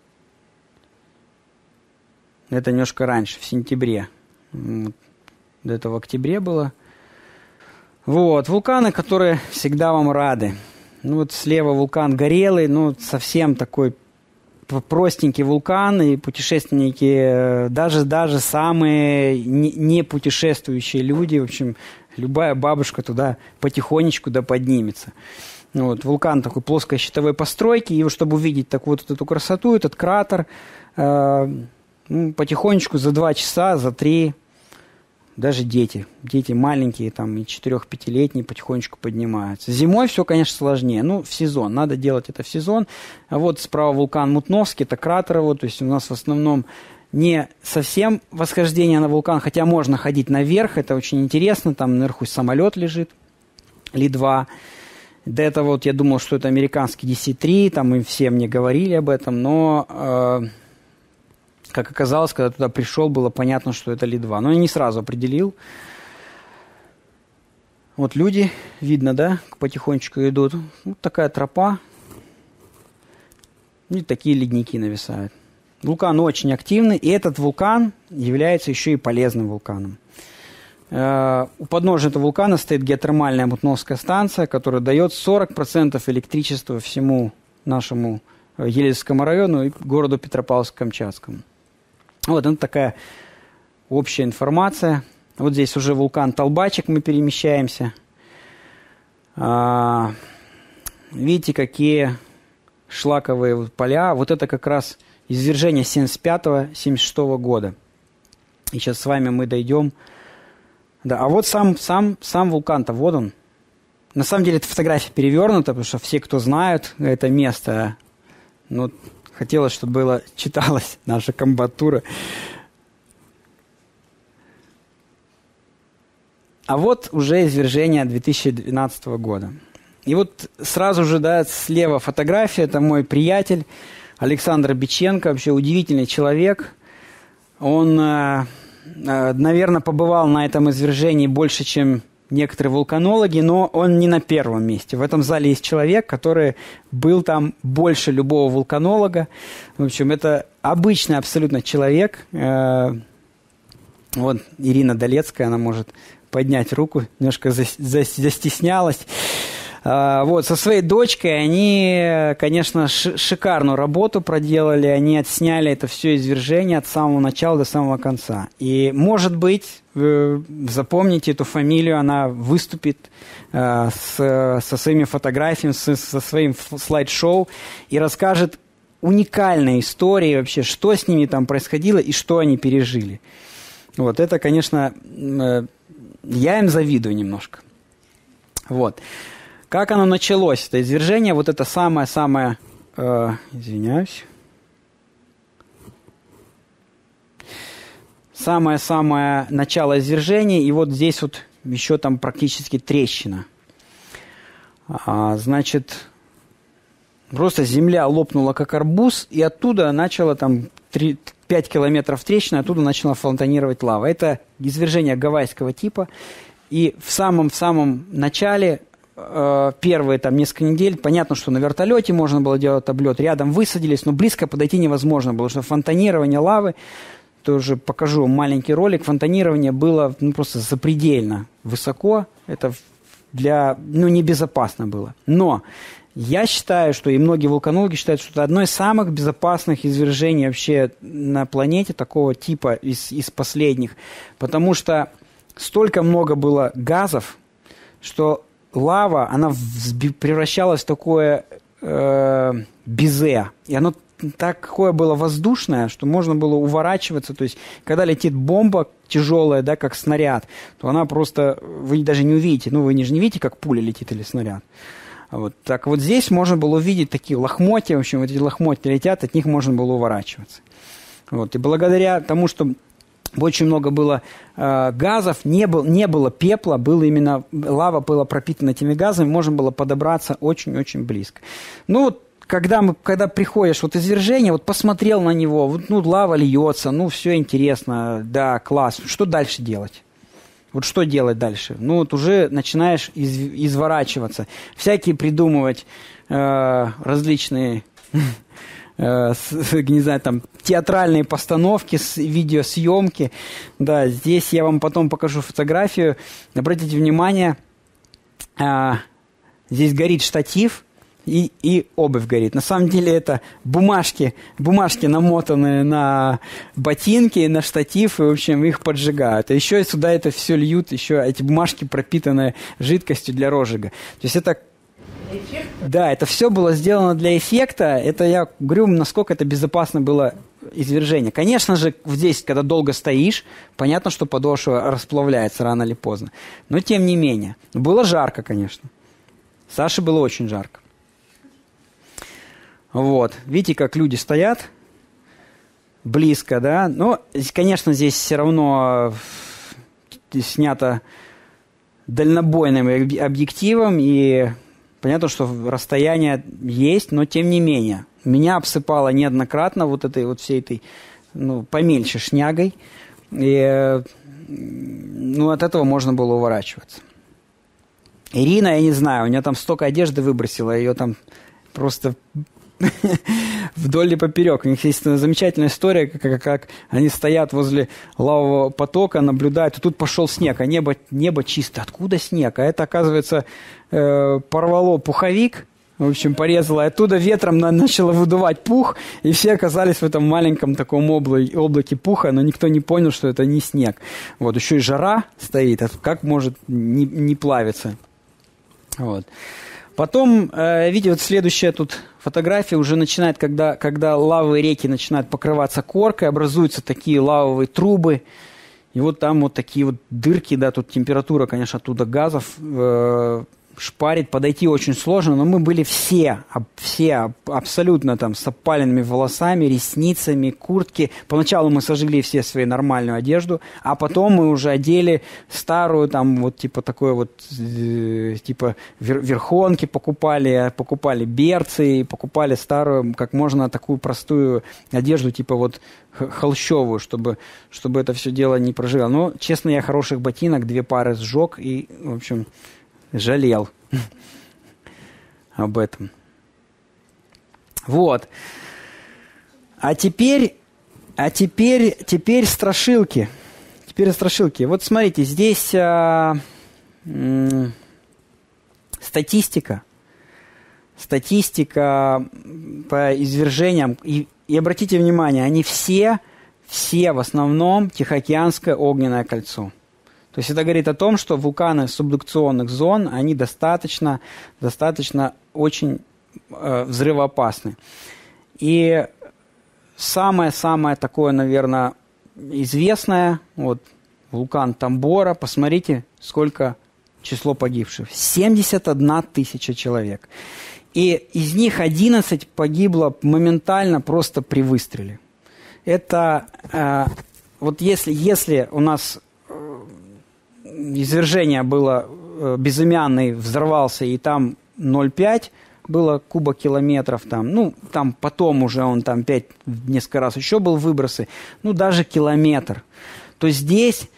Это немножко раньше, в сентябре. Вот. До этого в октябре было. Вот, вулканы, которые всегда вам рады. Ну вот слева вулкан Горелый, ну совсем такой простенький вулкан, и путешественники, даже самые не путешествующие люди, в общем, любая бабушка туда потихонечку да поднимется. Вот, вулкан такой плоской щитовой постройки, и чтобы увидеть такую вот эту красоту, этот кратер, потихонечку за 2 часа, за 3, даже дети маленькие, там, и 4-5-летние потихонечку поднимаются. Зимой все, конечно, сложнее. Ну, в сезон. Надо делать это в сезон. А вот справа вулкан Мутновский, это кратер его. То есть у нас в основном не совсем восхождение на вулкан, хотя можно ходить наверх. Это очень интересно. Там наверху самолет лежит, Ли-2. До этого вот я думал, что это американский DC-3. Там и все мне говорили об этом. Но... как оказалось, когда туда пришел, было понятно, что это Ли-2. Но я не сразу определил. Вот люди, видно, да, потихонечку идут. Вот такая тропа. И такие ледники нависают. Вулкан очень активный, и этот вулкан является еще и полезным вулканом. У подножия этого вулкана стоит геотермальная Мутновская станция, которая дает 40% электричества всему нашему Елецкому району и городу Петропавловск-Камчатскому. Вот это такая общая информация. Вот здесь уже вулкан Толбачик, мы перемещаемся. Видите, какие шлаковые поля. Вот это как раз извержение 75-76 года. И сейчас с вами мы дойдем. Да, а вот сам вулкан-то, вот он. На самом деле эта фотография перевернута, потому что все, кто знают это место, ну, хотелось, чтобы читалась наша комбатура. А вот уже извержение 2012 года. И вот сразу же, да, слева фотография, это мой приятель Александр Биченко, вообще удивительный человек. Он, наверное, побывал на этом извержении больше, чем некоторые вулканологи, но он не на первом месте. В этом зале есть человек, который был там больше любого вулканолога. В общем, это обычный абсолютно человек. Вот Ирина Долецкая, она может поднять руку, немножко застеснялась. Вот, со своей дочкой они, конечно, шикарную работу проделали, они отсняли это все извержение от самого начала до самого конца. И, может быть, запомните эту фамилию, она выступит со своими фотографиями, со своим слайд-шоу и расскажет уникальные истории вообще, что с ними там происходило и что они пережили. Вот, это, конечно, я им завидую немножко. Вот. Как оно началось, это извержение, вот это самое-самое, извиняюсь, самое-самое начало извержения, и вот здесь вот еще там практически трещина. Значит, просто земля лопнула как арбуз, и оттуда начало там 5 километров трещины, оттуда начала фонтанировать лава. Это извержение гавайского типа, и в самом начале... Первые там несколько недель, понятно, что на вертолете можно было делать облет, рядом высадились, но близко подойти невозможно было, потому что фонтанирование лавы, тоже покажу вам маленький ролик, фонтанирование было просто запредельно высоко, это небезопасно было. Но я считаю, что и многие вулканологи считают, что это одно из самых безопасных извержений вообще на планете такого типа из последних, потому что столько много было газов, что лава, она превращалась в такое безе. И оно такое было воздушное, что можно было уворачиваться. То есть, когда летит бомба тяжелая, да, как снаряд, то она просто... Вы даже не увидите. Ну, вы же не видите, как пуля летит или снаряд. Вот. Так вот здесь можно было увидеть такие лохмотья. В общем, вот эти лохмотья летят, от них можно было уворачиваться. Вот. И благодаря тому, что очень много было газов, не было пепла, было именно лава была пропитана этими газами, можно было подобраться очень-очень близко. Ну вот, когда приходишь, вот извержение, вот посмотрел на него, вот, ну лава льется, ну все интересно, да, класс, что дальше делать? Вот что делать дальше? Ну вот уже начинаешь изворачиваться, всякие придумывать различные... не знаю, там, театральные постановки, видеосъемки. Да, здесь я вам потом покажу фотографию. Обратите внимание, здесь горит штатив и обувь горит. На самом деле это бумажки намотанные на ботинки, на штатив, и, в общем, их поджигают. А еще сюда это все льют, еще эти бумажки пропитаны жидкостью для розжига. То есть это... Да, это все было сделано для эффекта. Это я говорю, насколько это безопасно было извержение. Конечно же, здесь, когда долго стоишь, понятно, что подошва расплавляется рано или поздно. Но тем не менее. Было жарко, конечно. Саше было очень жарко. Вот. Видите, как люди стоят близко, да? Но, конечно, здесь все равно снято дальнобойным объективом, и понятно, что расстояние есть, но тем не менее. Меня обсыпало неоднократно вот этой вот всей этой, ну, помельче шнягой. И, ну, от этого можно было уворачиваться. Ирина, я не знаю, у нее там столько одежды выбросила, ее там просто вдоль и поперек. У них есть замечательная история, как они стоят возле лавового потока, наблюдают, и тут пошел снег, а небо чисто. Откуда снег? А это, оказывается, порвало пуховик, в общем, порезало, и оттуда ветром начало выдувать пух, и все оказались в этом маленьком таком облаке пуха, но никто не понял, что это не снег. Вот, еще и жара стоит, а как может не плавиться? Вот. Потом, видите, вот следующая тут фотография уже начинает, когда лавовые реки начинают покрываться коркой, образуются такие лавовые трубы, и вот там вот такие вот дырки, да, тут температура, конечно, оттуда газов шпарит, подойти очень сложно, но мы были все абсолютно там с опаленными волосами, ресницами, куртки. Поначалу мы сожгли все свои нормальную одежду, а потом мы уже одели старую, там вот типа такой вот, типа верхонки покупали берцы, покупали старую, как можно такую простую одежду, типа вот холщовую, чтобы это все дело не прожигло. Но, честно, я хороших ботинок 2 пары сжег и, в общем, жалел об этом. Вот. А теперь страшилки. Теперь страшилки. Вот смотрите, здесь статистика по извержениям. И обратите внимание, они все в основном Тихоокеанское огненное кольцо. То есть это говорит о том, что вулканы субдукционных зон, они достаточно очень взрывоопасны. И самое такое, наверное, известное, вот вулкан Тамбора, посмотрите, сколько число погибших. 71 тысяча человек. И из них 11 погибло моментально просто при выстреле. Это вот если у нас извержение было безымянный, взорвался, и там 0,5 было кубокилометров, там потом уже он там 5 несколько раз еще был выбросы, даже километр. То здесь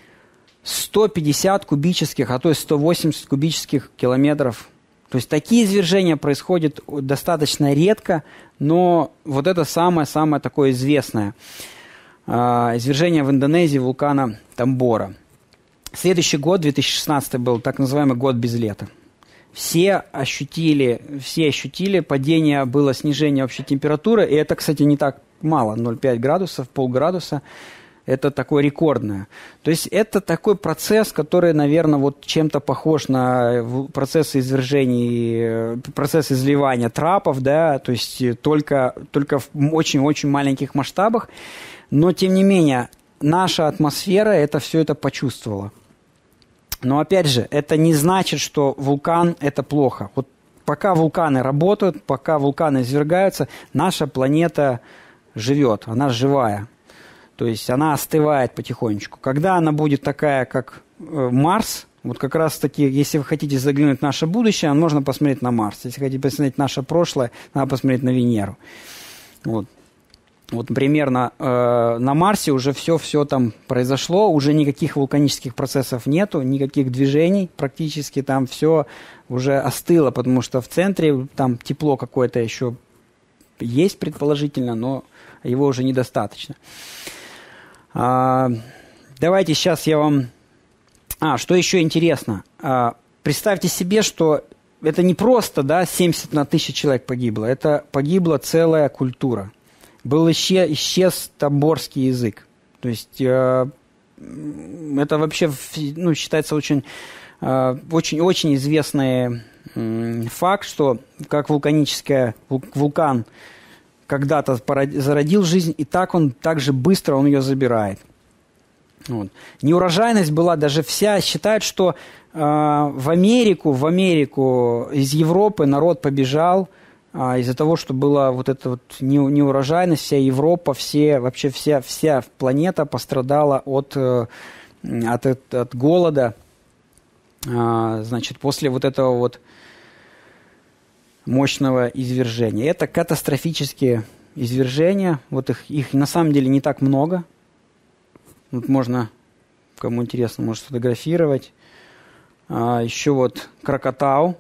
150 кубических, а то и 180 кубических километров. То есть такие извержения происходят достаточно редко, но вот это самое такое известное извержение в Индонезии вулкана Тамбора. Следующий год, 2016, был так называемый год без лета. Все ощутили падение, было снижение общей температуры, и это, кстати, не так мало, 0,5 градусов, полградуса. Это такое рекордное. То есть это такой процесс, который, наверное, вот чем-то похож на процессы извержений, процесс изливания трапов, да, то есть только в очень-очень маленьких масштабах. Но, тем не менее, наша атмосфера все это почувствовала. Но, опять же, это не значит, что вулкан – это плохо. Вот пока вулканы работают, пока вулканы извергаются, наша планета живет, она живая. То есть она остывает потихонечку. Когда она будет такая, как Марс, вот как раз-таки, если вы хотите заглянуть в наше будущее, можно посмотреть на Марс. Если хотите посмотреть наше прошлое, надо посмотреть на Венеру. Вот примерно на Марсе уже все там произошло, уже никаких вулканических процессов нету, никаких движений, практически там все уже остыло, потому что в центре там тепло какое-то еще есть предположительно, но его уже недостаточно. Давайте сейчас я вам... что еще интересно. Представьте себе, что это не просто 71 тысяча человек погибло, это погибла целая культура. Исчез тамборский язык. То есть это вообще считается очень известный факт, что как вулкан когда-то зародил жизнь, и так же быстро он ее забирает. Вот. Неурожайность была даже вся, считают, что в Америку из Европы народ побежал из-за того, что была вот эта вот неурожайность, вся Европа, вообще вся планета пострадала от голода, значит, после вот этого вот мощного извержения. Это катастрофические извержения, вот их на самом деле не так много. Вот можно, кому интересно, может сфотографировать. Еще вот Кракатау,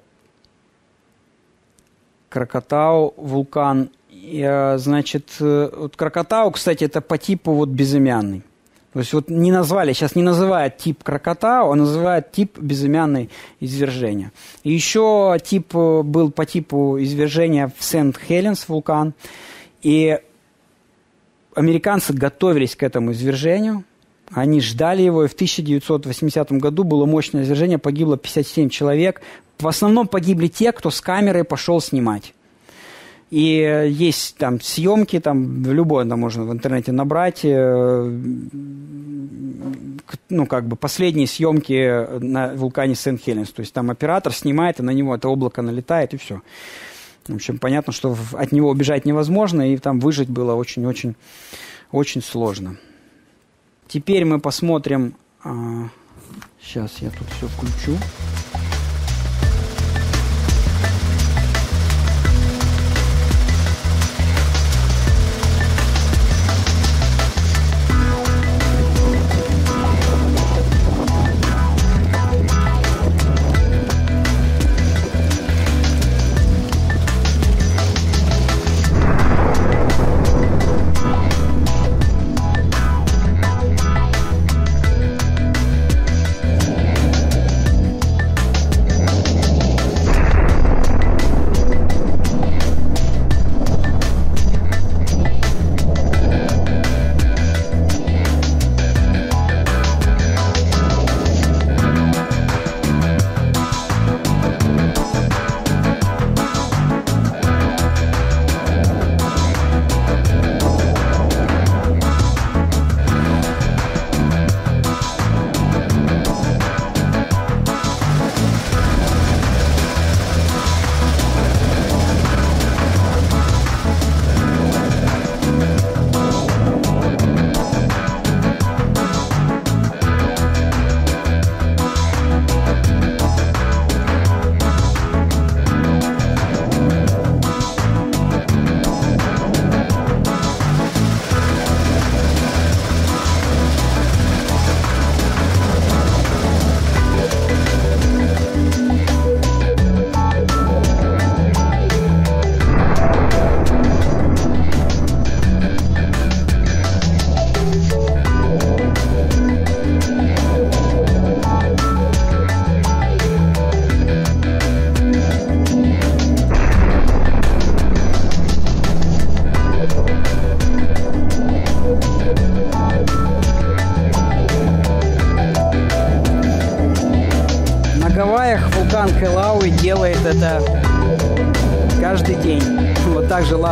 вулкан. Значит, вот Кракатау, кстати, это по типу вот безымянный. То есть вот сейчас не называют тип Кракатау, а называют тип безымянной извержения. И еще тип был по типу извержения в Сент-Хеленс вулкан. И американцы готовились к этому извержению. Они ждали его, и в 1980 году было мощное извержение, погибло 57 человек. В основном погибли те, кто с камерой пошел снимать. И есть там съемки, там любое там можно в интернете набрать, последние съемки на вулкане Сент-Хеленс. То есть там оператор снимает, и на него это облако налетает, и все. В общем, понятно, что от него убежать невозможно, и там выжить было очень-очень очень сложно. Теперь мы посмотрим... Сейчас я тут все включу.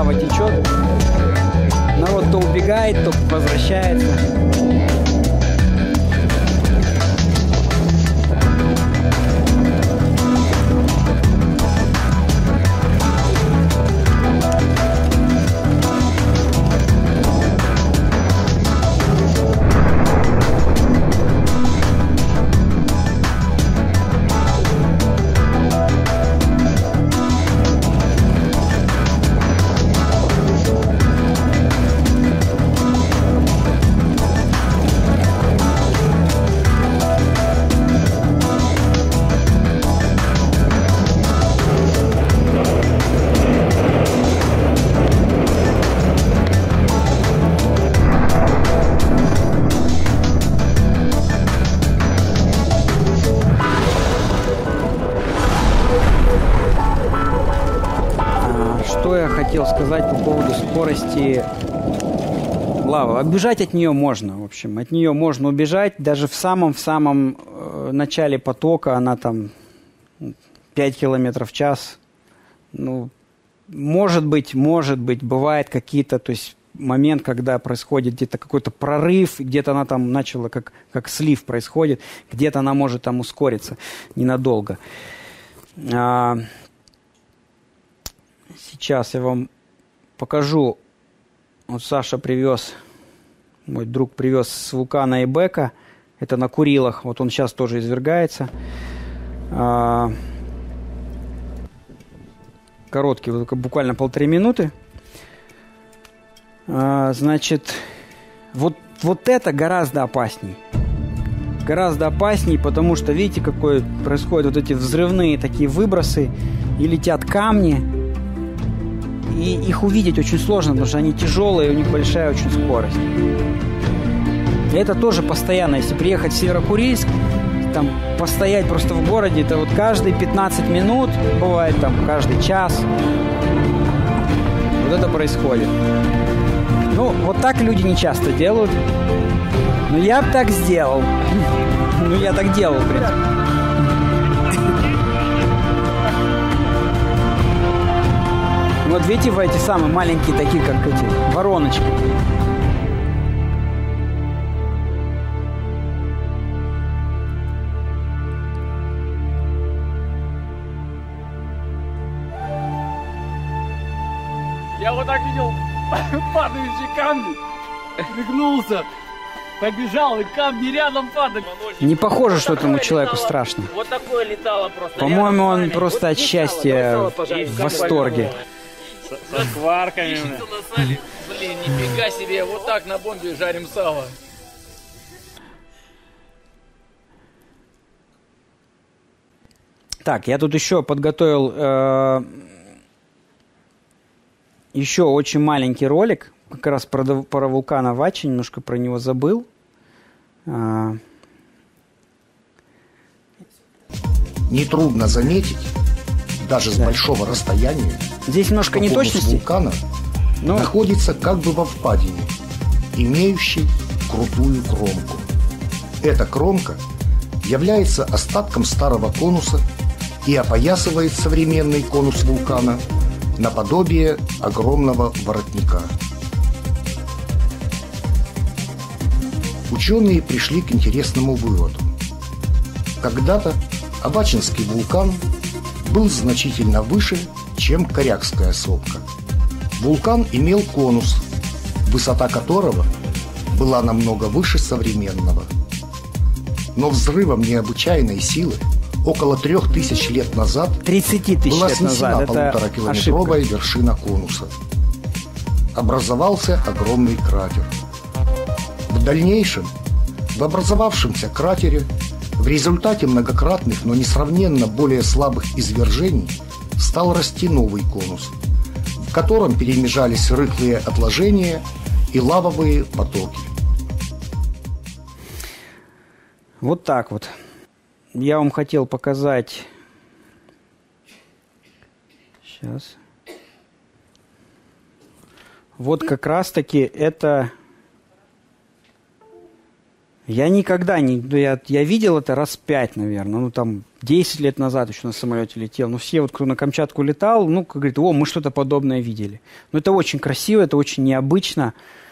лава течет. Народ то убегает, то возвращается. Что я хотел сказать по поводу скорости лавы. Убежать от нее можно, в общем. От нее можно убежать. Даже в самом начале потока она там 5 километров в час. Ну, может быть, бывает какие-то, то есть момент, когда происходит где-то какой-то прорыв, где-то она там начала, как слив происходит, где-то она может там ускориться ненадолго. Сейчас я вам покажу. Вот Саша привез, мой друг привез с вулкана Эбека. Это на Курилах. Вот он сейчас тоже извергается. Короткий, буквально 1,5 минуты. Значит, вот это гораздо опасней. Гораздо опасней, потому что, видите, какой происходят вот эти взрывные такие выбросы, и летят камни. И их увидеть очень сложно, потому что они тяжелые, и у них большая очень скорость. И это тоже постоянно. Если приехать в Северо-Курильск, там постоять просто в городе, это вот каждые 15 минут, бывает там каждый час. Вот это происходит. Ну, вот так люди не часто делают. Но я бы так сделал. Ну, я так делал, в принципе. Вот видите, вы эти самые маленькие, такие, как эти вороночки. Я вот так видел падающие камни, пригнулся, побежал, и камни рядом падали. Не похоже, что этому человеку страшно. Вот такое летало просто. По-моему, он просто от счастья в восторге. Со шкварками. Блин, нифига себе, вот так на бомбе жарим сало. Так, я тут еще подготовил еще очень маленький ролик, как раз про вулкан Авачи, немножко про него забыл. Нетрудно заметить, даже с большого расстояния, здесь немножко что конус неточности. вулкана находится как бы во впадине, имеющей крутую кромку. Эта кромка является остатком старого конуса и опоясывает современный конус вулкана наподобие огромного воротника. Ученые пришли к интересному выводу. Когда-то Авачинский вулкан был значительно выше, чем Корякская сопка. Вулкан имел конус, высота которого была намного выше современного. Но взрывом необычайной силы около 3000 лет назад 30 тысяч была лет снесена назад. Это 1,5-километровая вершина конуса. Образовался огромный кратер. В дальнейшем в образовавшемся кратере в результате многократных, но несравненно более слабых извержений стал расти новый конус, в котором перемежались рыхлые отложения и лавовые потоки. Вот так вот. Я вам хотел показать. Сейчас. Вот как раз-таки это Я никогда не... Я видел это раз 5, наверное. Ну, там, 10 лет назад еще на самолете летел. Ну, все, вот, кто на Камчатку летал, ну, как говорит, мы что-то подобное видели. Ну, это очень красиво, это очень необычно.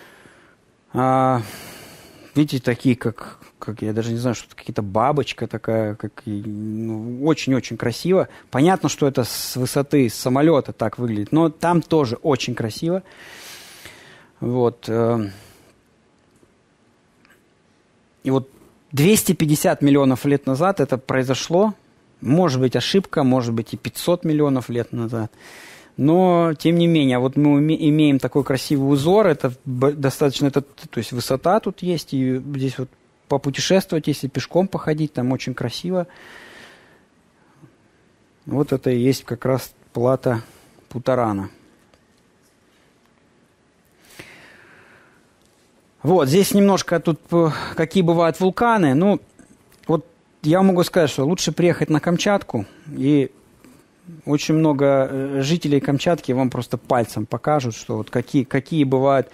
Видите, такие, как я даже не знаю, что это какие-то бабочка такая, очень-очень красиво. Понятно, что это с высоты, с самолета так выглядит, но там тоже очень красиво. Вот. И вот 250 миллионов лет назад это произошло. Может быть, ошибка, может быть, и 500 миллионов лет назад. Но, тем не менее, вот мы имеем такой красивый узор. Это достаточно, то есть высота тут есть. И здесь вот попутешествовать, если пешком походить, там очень красиво. Вот это и есть как раз плата Путарана. Вот, здесь немножко тут, какие бывают вулканы. Ну, вот я могу сказать, что лучше приехать на Камчатку, и очень много жителей Камчатки вам просто пальцем покажут, что вот какие бывают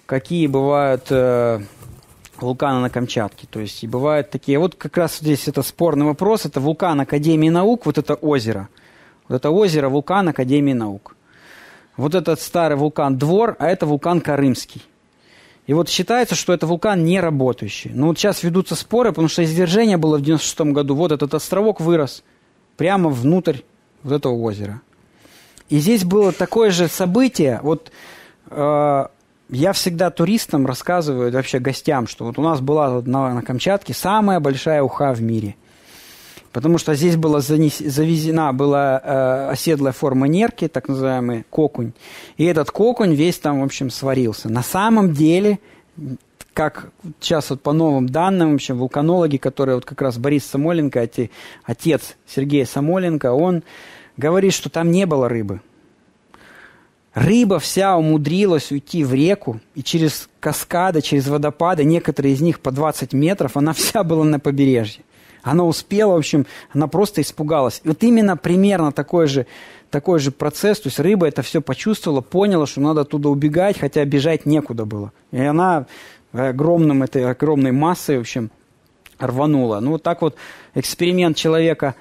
вулканы на Камчатке. То есть и бывают такие, вот как раз здесь это спорный вопрос, это вулкан Академии наук, вот это озеро. Вот это озеро, вулкан Академии наук. Вот этот старый вулкан Двор, а это вулкан Карымский. И вот считается, что это вулкан не работающий. Но вот сейчас ведутся споры, потому что извержение было в 96 году. Вот этот островок вырос прямо внутрь вот этого озера. И здесь было такое же событие. Вот я всегда туристам рассказываю, вообще гостям, что вот у нас была вот на Камчатке самая большая уха в мире. Потому что здесь была завезена оседлая форма нерки, так называемый кокунь. И этот кокунь весь там, в общем, сварился. На самом деле, как сейчас вот по новым данным, в общем, вулканологи, которые вот как раз Борис Самойленко, отец Сергея Самойленко, он говорит, что там не было рыбы. Рыба вся умудрилась уйти в реку, и через каскады, через водопады, некоторые из них по 20 метров, она вся была на побережье. Она успела, в общем, она просто испугалась. И вот именно примерно такой же процесс, то есть рыба это все почувствовала, поняла, что надо оттуда убегать, хотя бежать некуда было. И она этой огромной массой, в общем, рванула. Ну, вот так вот эксперимент человека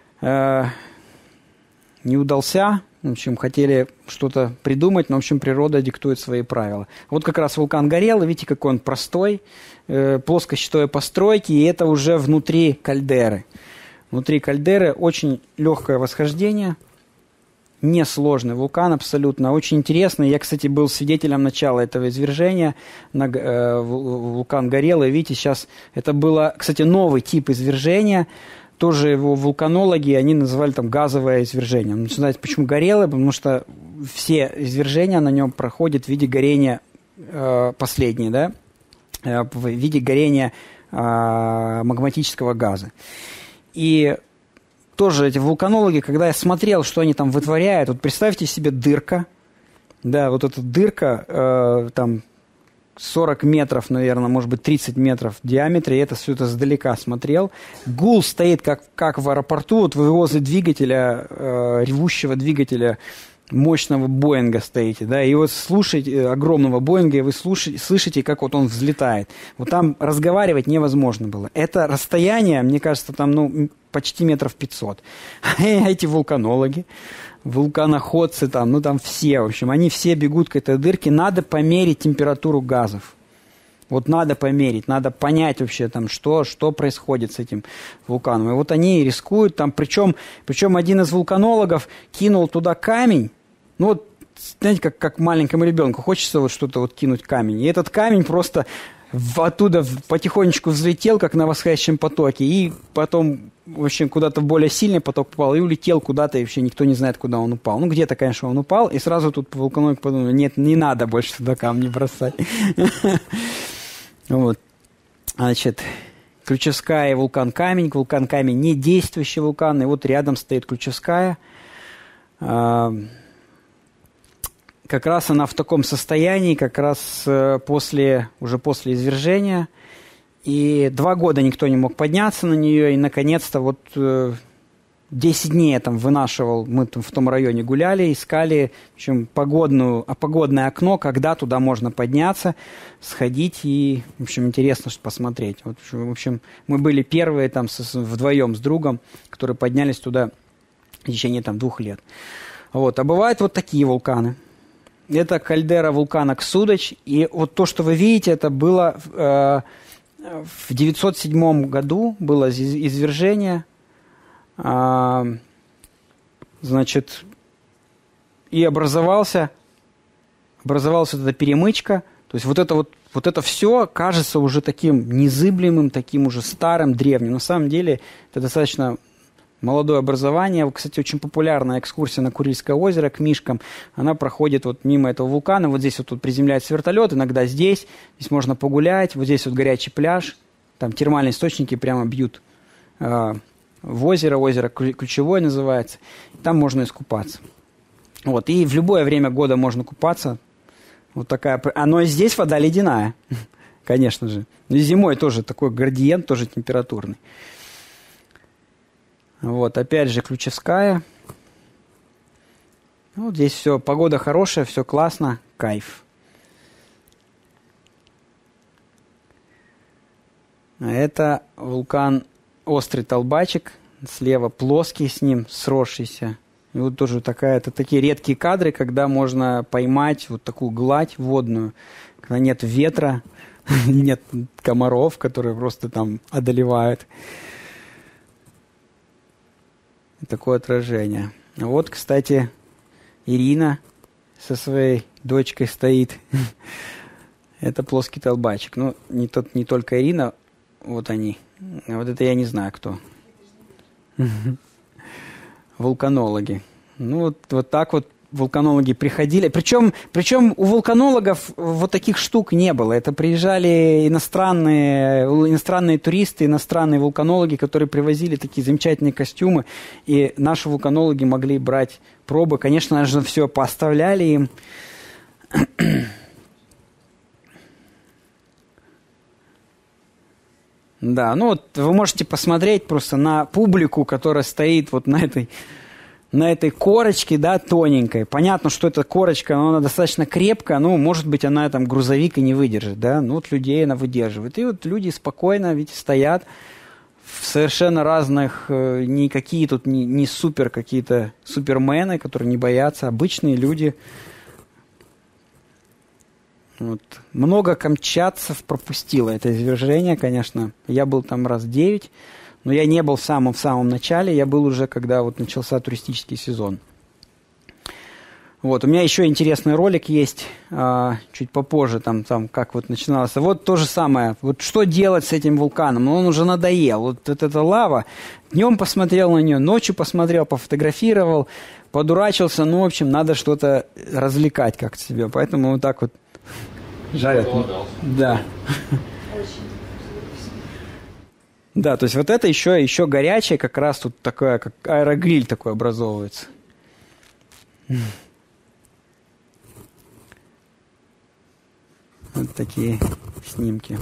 не удался. В общем, хотели что-то придумать, но, в общем, природа диктует свои правила. Вот как раз вулкан горел, и видите, какой он простой, плоскощитой постройки, и это уже внутри кальдеры. Внутри кальдеры очень легкое восхождение, несложный вулкан абсолютно, очень интересный. Я, кстати, был свидетелем начала этого извержения, вулкан горел, и видите, сейчас это было, кстати, новый тип извержения. Тоже его вулканологи, они называли там газовое извержение. Ну, знаете, почему горелое? Потому что все извержения на нем проходят в виде горения последние, да? В виде горения магматического газа. И тоже эти вулканологи, когда я смотрел, что они там вытворяют, вот представьте себе дырка, да, вот эта дырка, там 40 метров, наверное, может быть, 30 метров в диаметре, и это все это сдалека смотрел. Гул стоит, как в аэропорту, вот вы возле двигателя, ревущего двигателя мощного Боинга стоите, да, и вот слушаете, огромного Боинга, и вы слышите, как вот он взлетает. Вот там разговаривать невозможно было. Это расстояние, мне кажется, там, почти метров 500. Эти вулканологи, вулканоходцы там все, в общем, они все бегут к этой дырке. Надо померить температуру газов. Вот надо померить, надо понять вообще там, что происходит с этим вулканом. И вот они рискуют там, причем один из вулканологов кинул туда камень. Ну вот, знаете, как маленькому ребенку хочется вот что-то вот кинуть камень. И этот камень просто оттуда потихонечку взлетел, как на восходящем потоке, и потом, в общем, куда-то в более сильный поток попал, и улетел куда-то, и вообще никто не знает, куда он упал. Ну, где-то, конечно, он упал, и сразу тут вулканолог подумал, нет, не надо больше туда камни бросать. Вот. Значит, Ключевская, вулкан Камень не действующий вулкан, и вот рядом стоит Ключевская. Как раз она в таком состоянии, как раз после извержения. И 2 года никто не мог подняться на нее, и наконец-то вот 10 дней я там вынашивал, мы там в том районе гуляли, искали, в общем, погодное окно, когда туда можно подняться, сходить и, в общем, интересно посмотреть. Вот, в общем, мы были первые там вдвоем с другом, которые поднялись туда в течение там 2 лет. Вот. А бывают вот такие вулканы. Это кальдера вулкана Ксудоч, и вот то, что вы видите, это было в 907 году, было извержение. Значит, и образовалась эта перемычка. То есть вот это все кажется уже таким незыблемым, таким уже старым, древним. На самом деле это достаточно молодое образование. Кстати, очень популярная экскурсия на Курильское озеро к Мишкам. Она проходит вот мимо этого вулкана. Вот здесь вот тут приземляется вертолет, иногда здесь можно погулять. Вот здесь вот горячий пляж. Там термальные источники прямо бьют в озеро Ключевое называется, там можно искупаться. Вот, и в любое время года можно купаться. Вот такая, но здесь вода ледяная, конечно же. И зимой тоже такой градиент, тоже температурный. Вот, опять же, Ключевская. Вот здесь все, погода хорошая, все классно, кайф. А это вулкан Острый Толбачик, слева плоский с ним, сросшийся. И вот тоже это такие редкие кадры, когда можно поймать вот такую гладь водную, когда нет ветра, нет комаров, которые просто там одолевают. И такое отражение. Вот, кстати, Ирина со своей дочкой стоит. Это плоский Толбачик. Ну, не только Ирина, вот они. А вот это я не знаю, кто. Вулканологи. Ну, вот так вот вулканологи приходили. Причем у вулканологов вот таких штук не было. Это приезжали иностранные туристы, иностранные вулканологи, которые привозили такие замечательные костюмы. И наши вулканологи могли брать пробы. Конечно же, все поставляли им. Да, ну вот вы можете посмотреть просто на публику, которая стоит вот на этой корочке, да, тоненькой. Понятно, что эта корочка, она достаточно крепкая, ну, может быть, она там грузовик и не выдержит, да, ну, вот людей она выдерживает. И вот люди спокойно, видите, стоят в совершенно разных, никакие тут не супер какие-то супермены, которые не боятся, обычные люди. Вот. Много камчатцев пропустило это извержение, конечно. Я был там раз 9, но я не был в самом начале, я был уже, когда вот начался туристический сезон. Вот, у меня еще интересный ролик есть, чуть попозже, там как вот начиналось. Вот то же самое, вот что делать с этим вулканом, он уже надоел. Вот эта лава, днем посмотрел на нее, ночью посмотрел, пофотографировал, подурачился, ну, в общем, надо что-то развлекать как-то себе, поэтому вот так вот жарят. Да. Да, то есть вот это еще горячее, как раз тут такое, как аэрогриль такой образовывается. Вот такие снимки.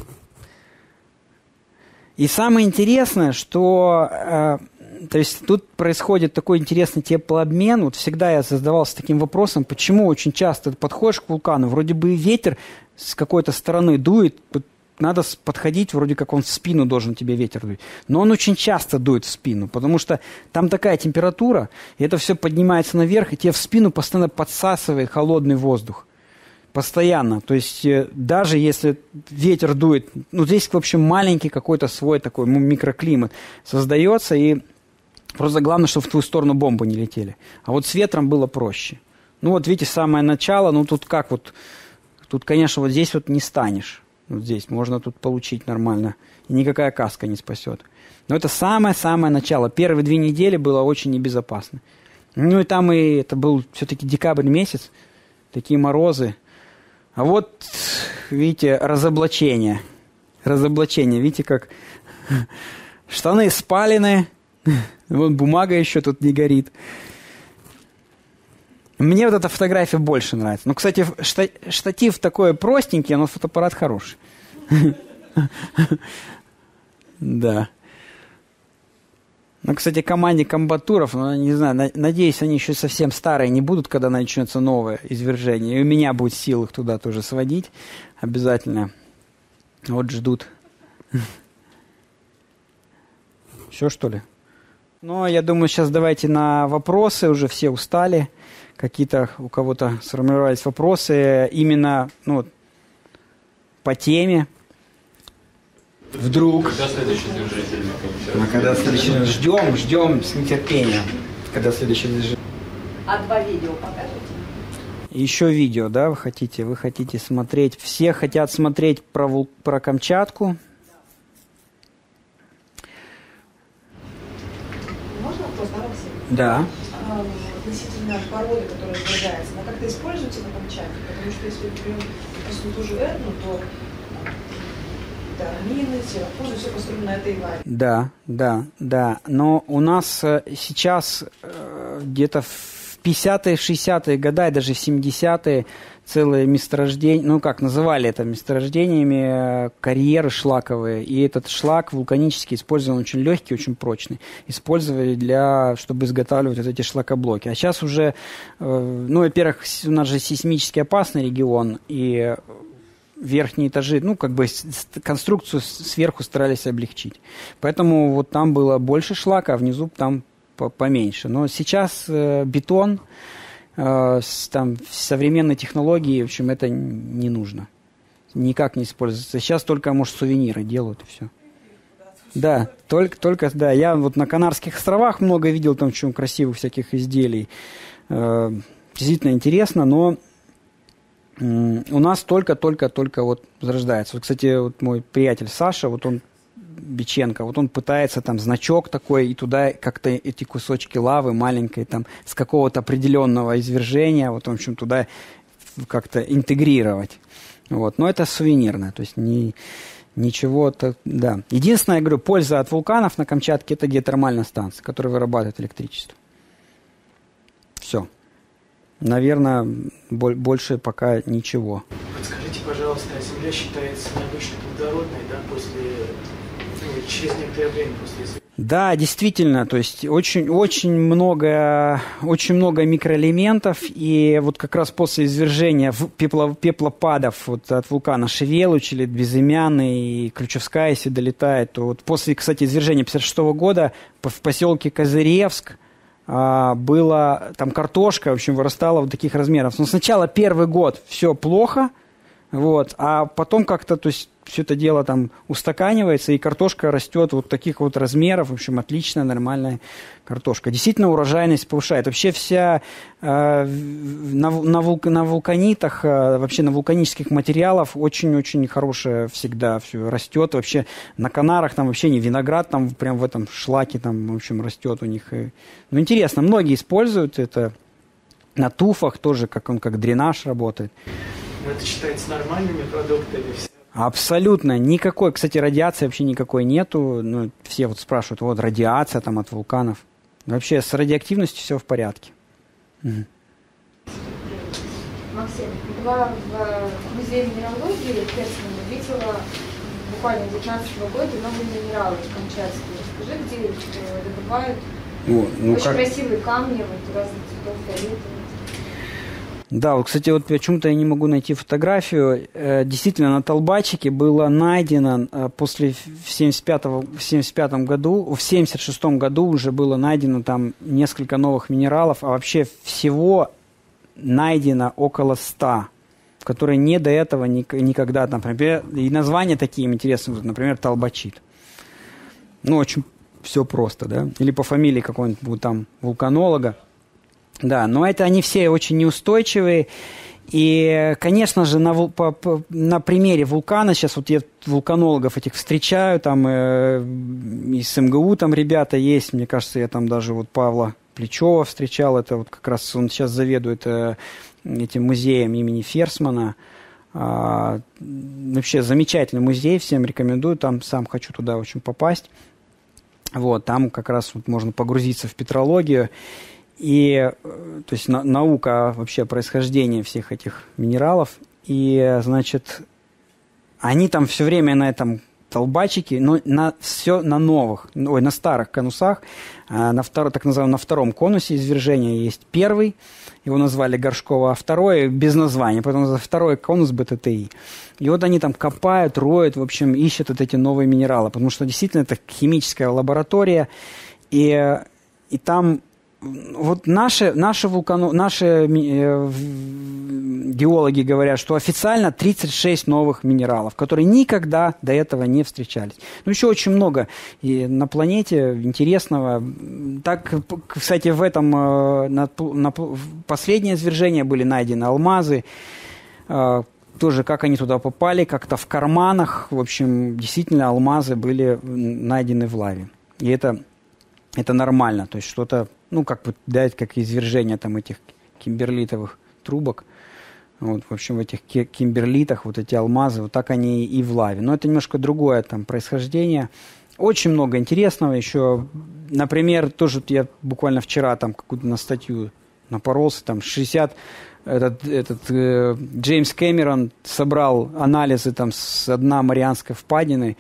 И самое интересное, что то есть тут происходит такой интересный теплообмен. Вот всегда я задавался таким вопросом, почему очень часто подходишь к вулкану, вроде бы ветер с какой-то стороны дует, надо подходить, вроде как он в спину должен тебе ветер дуть. Но он очень часто дует в спину, потому что там такая температура, и это все поднимается наверх, и тебе в спину постоянно подсасывает холодный воздух. Постоянно. То есть даже если ветер дует, ну здесь, в общем, маленький какой-то свой такой микроклимат создается, и просто главное, чтобы в твою сторону бомбы не летели. А вот с ветром было проще. Ну вот видите, самое начало, ну тут как вот, тут, конечно, вот здесь вот не станешь. Вот здесь можно тут получить нормально. И никакая каска не спасет. Но это самое-самое начало. Первые 2 недели было очень небезопасно. Ну и там это был все-таки декабрь месяц. Такие морозы. А вот, видите, разоблачение. Разоблачение. Видите, как штаны спалены. Вот бумага еще тут не горит. Мне вот эта фотография больше нравится. Ну, кстати, штатив такой простенький, но фотоаппарат хороший. Да. Ну, кстати, команде комбатуров, ну, не знаю, надеюсь, они еще совсем старые не будут, когда начнется новое извержение. И у меня будет сил их туда тоже сводить обязательно. Вот ждут. Все, что ли? Ну, я думаю, сейчас давайте на вопросы. Уже все устали. Какие-то у кого-то сформировались вопросы именно по теме. Вдруг. Когда следующий извержение? Когда следующий? Ждем с нетерпением. Когда следующий извержение? А 2 видео покажете? Еще видео, да, вы хотите смотреть? Все хотят смотреть про Камчатку. Можно вопрос, да, Максим? Да. Относительно породы, которая извергается, она как-то используется на Камчатке? Потому что если берем, допустим, ту же Этну, то мины, сирокозы, все построено на этой лаве. Да. Но у нас сейчас где-то в 50-е, 60-е годы, и даже в 70-е целые месторождения, называли это месторождениями, карьеры шлаковые. И этот шлак вулканический использован очень легкий, очень прочный. Использовали чтобы изготавливать вот эти шлакоблоки. А сейчас уже, во-первых, у нас же сейсмически опасный регион, и верхние этажи, конструкцию сверху старались облегчить. Поэтому вот там было больше шлака, а внизу там поменьше. Но сейчас бетон, современные технологии, в общем, это не нужно. Никак не используется. Сейчас только, может, сувениры делают, и все. Да, только, да. Я вот на Канарских островах много видел там чем красивых всяких изделий. Действительно интересно, но у нас только вот возрождается. Вот, кстати, вот мой приятель Саша, вот он Биченко, вот он пытается там значок такой, и туда как-то эти кусочки лавы маленькой там с какого-то определенного извержения, вот в общем туда как-то интегрировать. Вот. Но это сувенирное, то есть ничего-то, да. Единственное, я говорю, польза от вулканов на Камчатке — это геотермальная станция, которая вырабатывает электричество. Все. Наверное, больше пока ничего. Подскажите, пожалуйста, Земля считается необычно плодородной, да, через некоторое время после... Да, действительно, то есть очень много микроэлементов, и вот как раз после извержения пеплопадов вот от вулкана Шевелуч или Безымянный и Ключевская, если долетает, то вот после, кстати, извержения 1956 года в поселке Козыревск была там картошка, в общем, вырастала вот таких размеров. Но сначала первый год все плохо, вот, а потом как-то, то есть, все это дело там устаканивается, и картошка растет вот таких вот размеров, в общем, отличная, нормальная картошка. Действительно, урожайность повышает. Вообще вся на вулканитах, вообще на вулканических материалах очень-очень хорошее всегда все растет. Вообще на Канарах там вообще не виноград, там прям в этом шлаке там, в общем, растет у них. Ну, интересно, многие используют это. На туфах тоже, как дренаж работает. Но это считается нормальными продуктами? Абсолютно никакой, кстати, радиации вообще никакой нету. Ну, все вот спрашивают, вот радиация там от вулканов. Вообще с радиоактивностью все в порядке. Максим, была в музее минералогии в Керченском, видела буквально 2019 года новые минералы камчатские. Расскажи, где их добывают? Очень красивые камни, вот разных цветов, фиолетовых. Да, вот, кстати, вот почему-то я не могу найти фотографию. Действительно, на Толбачике было найдено после в 75-м году, в 76-м году уже было найдено там несколько новых минералов, а вообще всего найдено около 100, которые не до этого никогда там, например, и названия такие интересные, например, толбачит. Ну, очень все просто, да? Или по фамилии какого-нибудь там вулканолога. Да, но это они все очень неустойчивые. И, конечно же, на примере вулкана, сейчас вот я вулканологов этих встречаю, там из МГУ там ребята есть, мне кажется, я там даже вот Павла Плечева встречал, это вот как раз он сейчас заведует этим музеем имени Ферсмана. Вообще замечательный музей, всем рекомендую, там сам хочу туда очень попасть. Вот, там как раз вот можно погрузиться в петрологию. И, то есть, наука вообще происхождения всех этих минералов. И, значит, они там все время на этом столбачики, но все на новых, на старых конусах. Так называемом, на втором конусе извержения есть первый, его назвали Горшкова, а второй без названия, поэтому второй конус БТТИ. И вот они там копают, роют, в общем, ищут вот эти новые минералы, потому что действительно это химическая лаборатория, и там вот наши геологи говорят, что официально 36 новых минералов, которые никогда до этого не встречались. Ну, еще очень много и на планете интересного. Так, кстати, в этом последнее извержение были найдены алмазы. Тоже как они туда попали, как-то в карманах. В общем, действительно алмазы были найдены в лаве. И это нормально. То есть что-то, как извержение там этих кимберлитовых трубок. Вот, в общем, в этих кимберлитах вот эти алмазы, вот так они и в лаве. Но это немножко другое там происхождение. Очень много интересного еще. Например, тоже я буквально вчера там какую-то на статью напоролся, там 60... Джеймс Кэмерон собрал анализы там с дна Марианской впадины,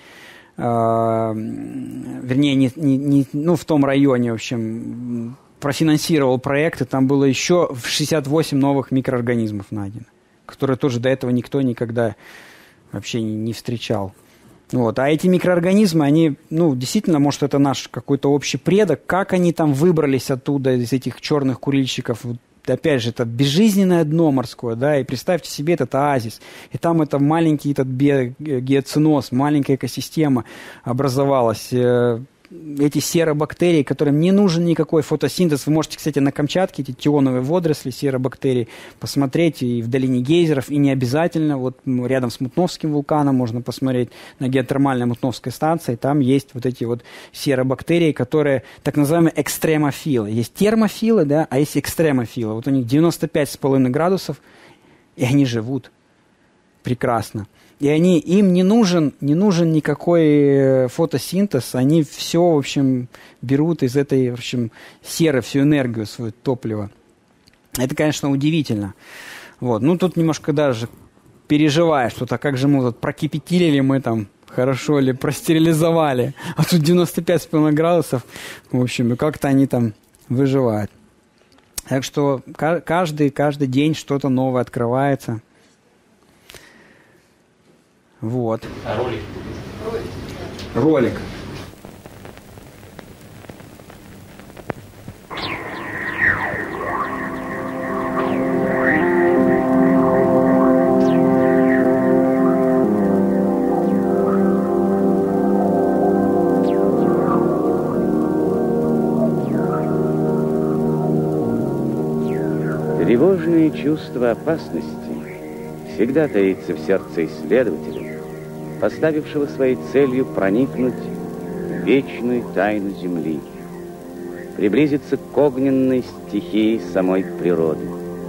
вернее, в том районе, в общем, профинансировал проект, и там было еще 68 новых микроорганизмов найдено, которые тоже до этого никто никогда вообще не встречал. Вот. А эти микроорганизмы, они, действительно, может, это наш какой-то общий предок, как они там выбрались оттуда, из этих черных курильщиков. Опять же, это безжизненное дно морское, да, и представьте себе этот оазис, и там это маленький этот геоциноз, маленькая экосистема образовалась, эти серобактерии, которым не нужен никакой фотосинтез. Вы можете, кстати, на Камчатке эти тионовые водоросли, серобактерии, посмотреть и в долине гейзеров, и не обязательно, вот рядом с Мутновским вулканом можно посмотреть на геотермальной Мутновской станции, там есть вот эти вот серобактерии, которые так называемые экстремофилы. Есть термофилы, да, а есть экстремофилы. Вот у них 95,5 градусов, и они живут прекрасно. И им не нужен никакой фотосинтез, они все, в общем, берут из этой, в общем, серы всю энергию, свое топливо. Это, конечно, удивительно. Вот. Тут немножко даже переживаешь, что-то как же мы тут прокипятили ли мы там хорошо или простерилизовали, а тут 95,5 градусов, в общем, и как-то они там выживают. Так что каждый день что-то новое открывается. Вот. А ролик? Ролик. Тревожное чувство опасности всегда таится в сердце исследователя, поставившего своей целью проникнуть в вечную тайну Земли, приблизиться к огненной стихии самой природы.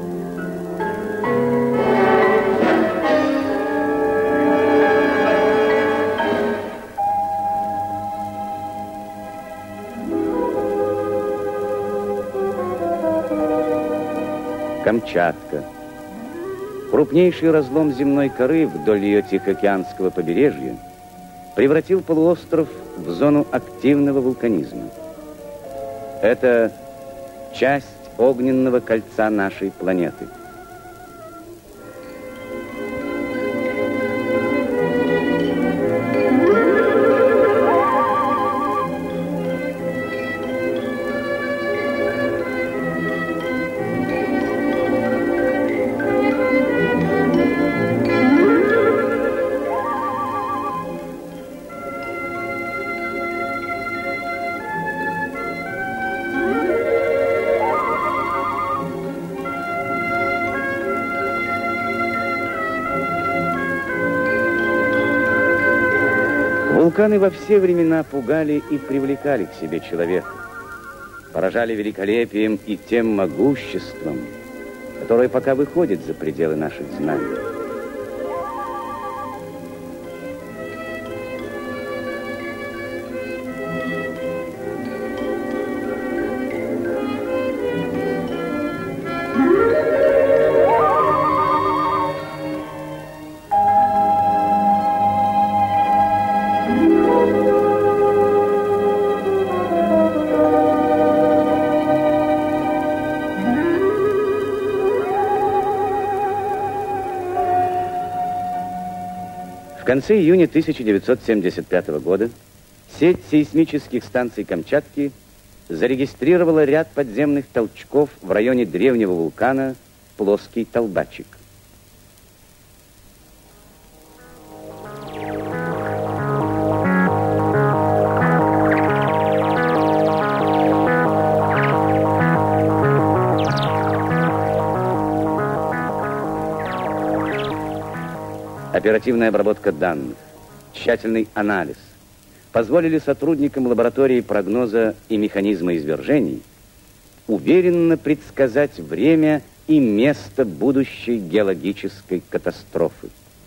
Камчатка. Крупнейший разлом земной коры вдоль ее Тихоокеанского побережья превратил полуостров в зону активного вулканизма. Это часть огненного кольца нашей планеты. Вулканы во все времена пугали и привлекали к себе человека, поражали великолепием и тем могуществом, которое пока выходит за пределы наших знаний. конце июня 1975 года сеть сейсмических станций Камчатки зарегистрировала ряд подземных толчков в районе древнего вулкана Плоский Толбачик. Оперативная обработка данных, тщательный анализ позволили сотрудникам лаборатории прогноза и механизма извержений уверенно предсказать время и место будущей геологической катастрофы.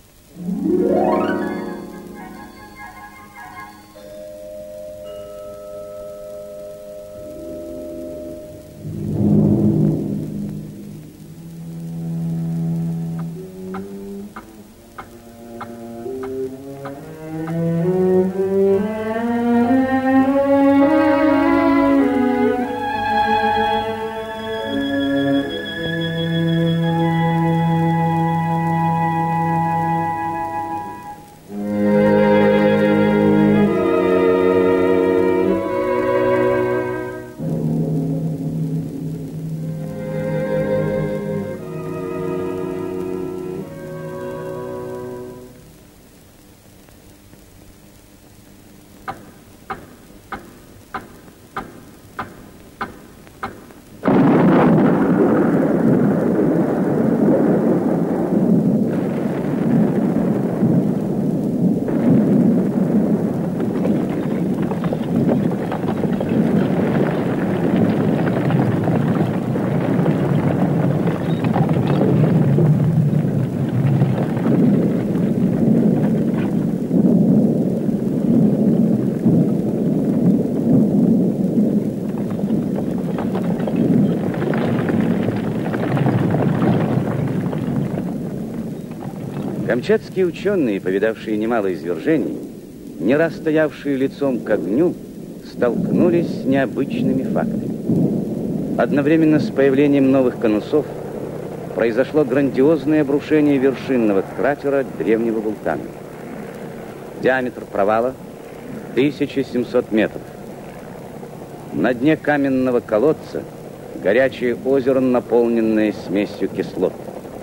Камчатские ученые, повидавшие немало извержений, не раз стоявшие лицом к огню, столкнулись с необычными фактами. Одновременно с появлением новых конусов произошло грандиозное обрушение вершинного кратера древнего вулкана. Диаметр провала 1700 метров. На дне каменного колодца горячее озеро, наполненное смесью кислот.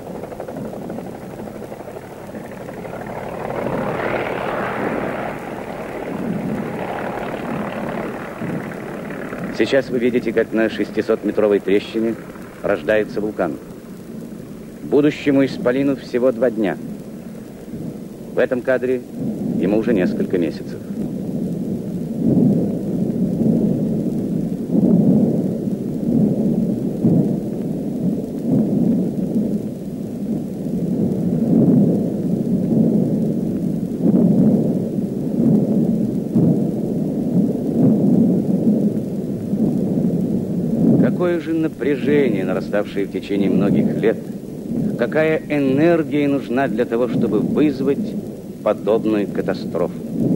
Сейчас вы видите, как на 600-метровой трещине рождается вулкан. Будущему исполину всего 2 дня. В этом кадре ему уже несколько месяцев. Какое же напряжение, нараставшее в течение многих лет, какая энергия нужна для того, чтобы вызвать подобную катастрофу.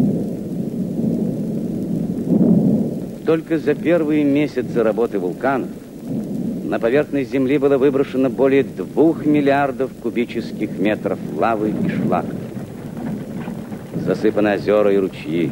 Только за первые месяцы работы вулканов на поверхность Земли было выброшено более 2 миллиардов кубических метров лавы и шлаков. Засыпаны озера и ручьи.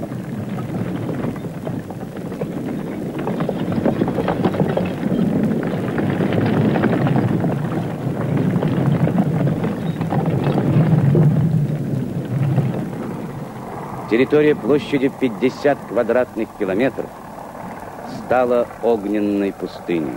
Территория площадью 50 квадратных километров стала огненной пустыней.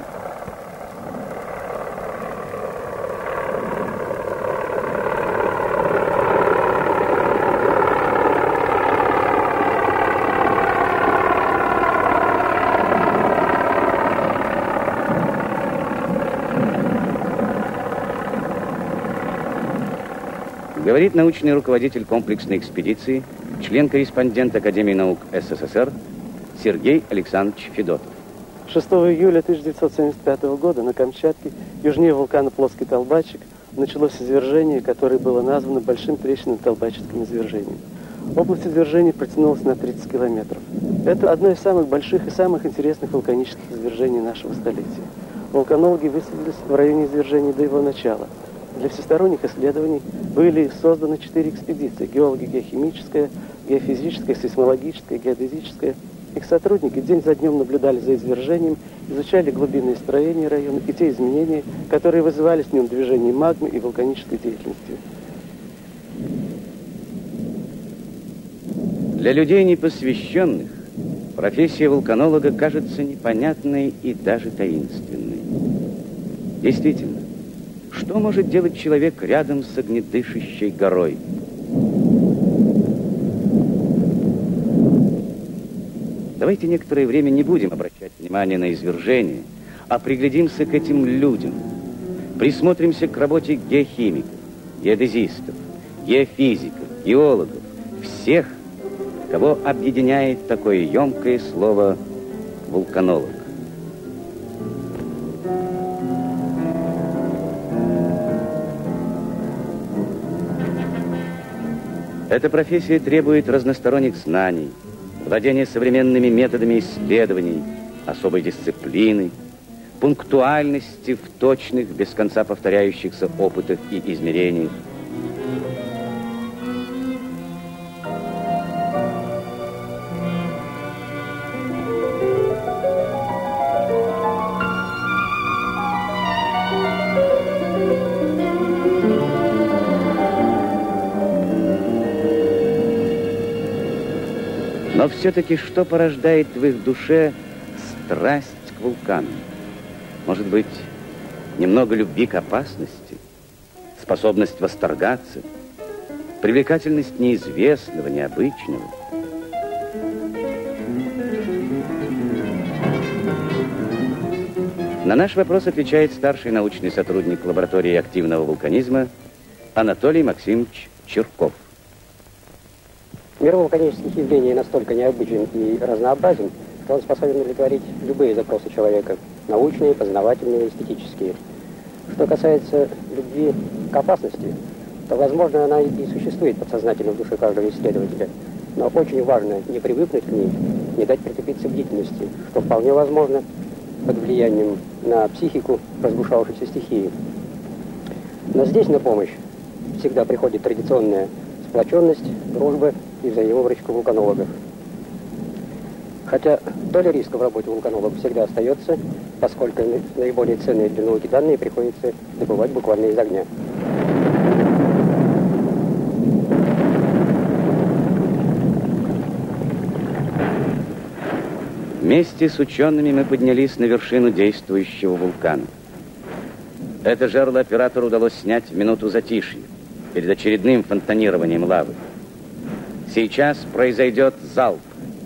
Говорит научный руководитель комплексной экспедиции, член-корреспондент Академии наук СССР Сергей Александрович Федотов. 6 июля 1975 года на Камчатке, южнее вулкана Плоский Толбачик, началось извержение, которое было названо Большим трещинным Толбачицким извержением. Область извержения протянулась на 30 километров. Это одно из самых больших и самых интересных вулканических извержений нашего столетия. Вулканологи высадились в районе извержения до его начала. Для всесторонних исследований были созданы 4 экспедиции: геологи, геохимическая, геофизическая, сейсмологическая, геодезическая. Их сотрудники день за днем наблюдали за извержением, изучали глубинные строения района и те изменения, которые вызывались в нем движением магмы и вулканической деятельностью. Для людей непосвященных профессия вулканолога кажется непонятной и даже таинственной. Действительно, что может делать человек рядом с огнедышащей горой? Давайте некоторое время не будем обращать внимание на извержения, а приглядимся к этим людям. Присмотримся к работе геохимиков, геодезистов, геофизиков, геологов, всех, кого объединяет такое емкое слово «вулканолог». Эта профессия требует разносторонних знаний, владения современными методами исследований, особой дисциплины, пунктуальности в точных, без конца повторяющихся опытах и измерениях. Но все-таки что порождает в их душе страсть к вулканам? Может быть, немного любви к опасности, способность восторгаться, привлекательность неизвестного, необычного? На наш вопрос отвечает старший научный сотрудник лаборатории активного вулканизма Анатолий Максимович Чирков. Мир вулканических явлений настолько необычен и разнообразен, что он способен удовлетворить любые запросы человека – научные, познавательные, эстетические. Что касается любви к опасности, то, возможно, она и существует подсознательно в душе каждого исследователя. Но очень важно не привыкнуть к ней, не дать притупиться бдительности, что вполне возможно под влиянием на психику разбушевавшейся стихии. Но здесь на помощь всегда приходит традиционная сплоченность, дружба и взаимовыручка вулканологов. Хотя доля риска в работе вулканологов всегда остается, поскольку наиболее ценные для науки данные приходится добывать буквально из огня. Вместе с учеными мы поднялись на вершину действующего вулкана. Это жерло оператору удалось снять в минуту затишья перед очередным фонтанированием лавы. Сейчас произойдет залп.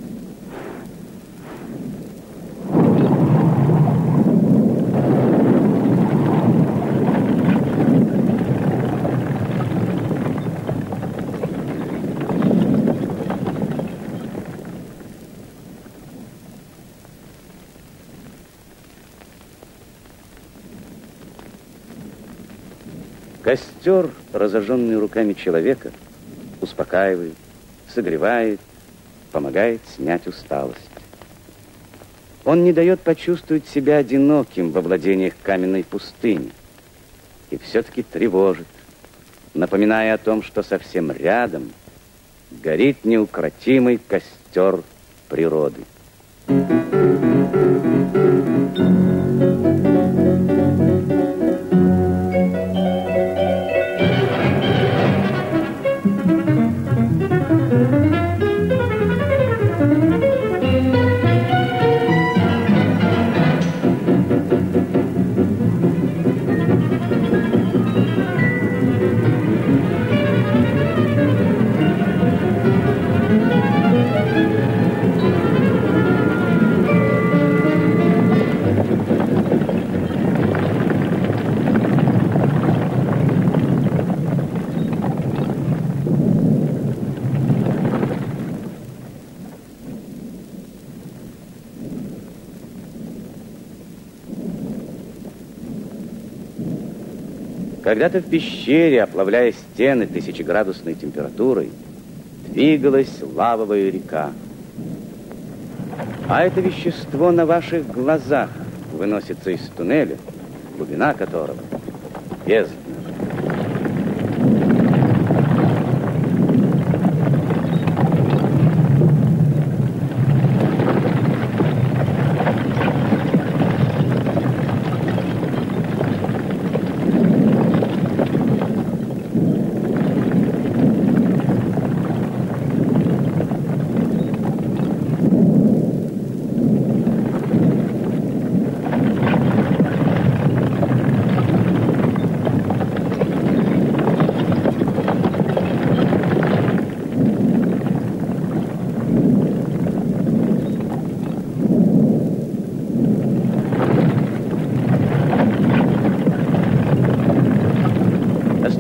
Костер, разожженный руками человека, успокаивает, согревает, помогает снять усталость. Он не дает почувствовать себя одиноким во владениях каменной пустыни и все-таки тревожит, напоминая о том, что совсем рядом горит неукротимый костер природы. Когда-то в пещере, оплавляя стены тысячеградусной температурой, двигалась лавовая река. А это вещество на ваших глазах выносится из туннеля, глубина которого бездна.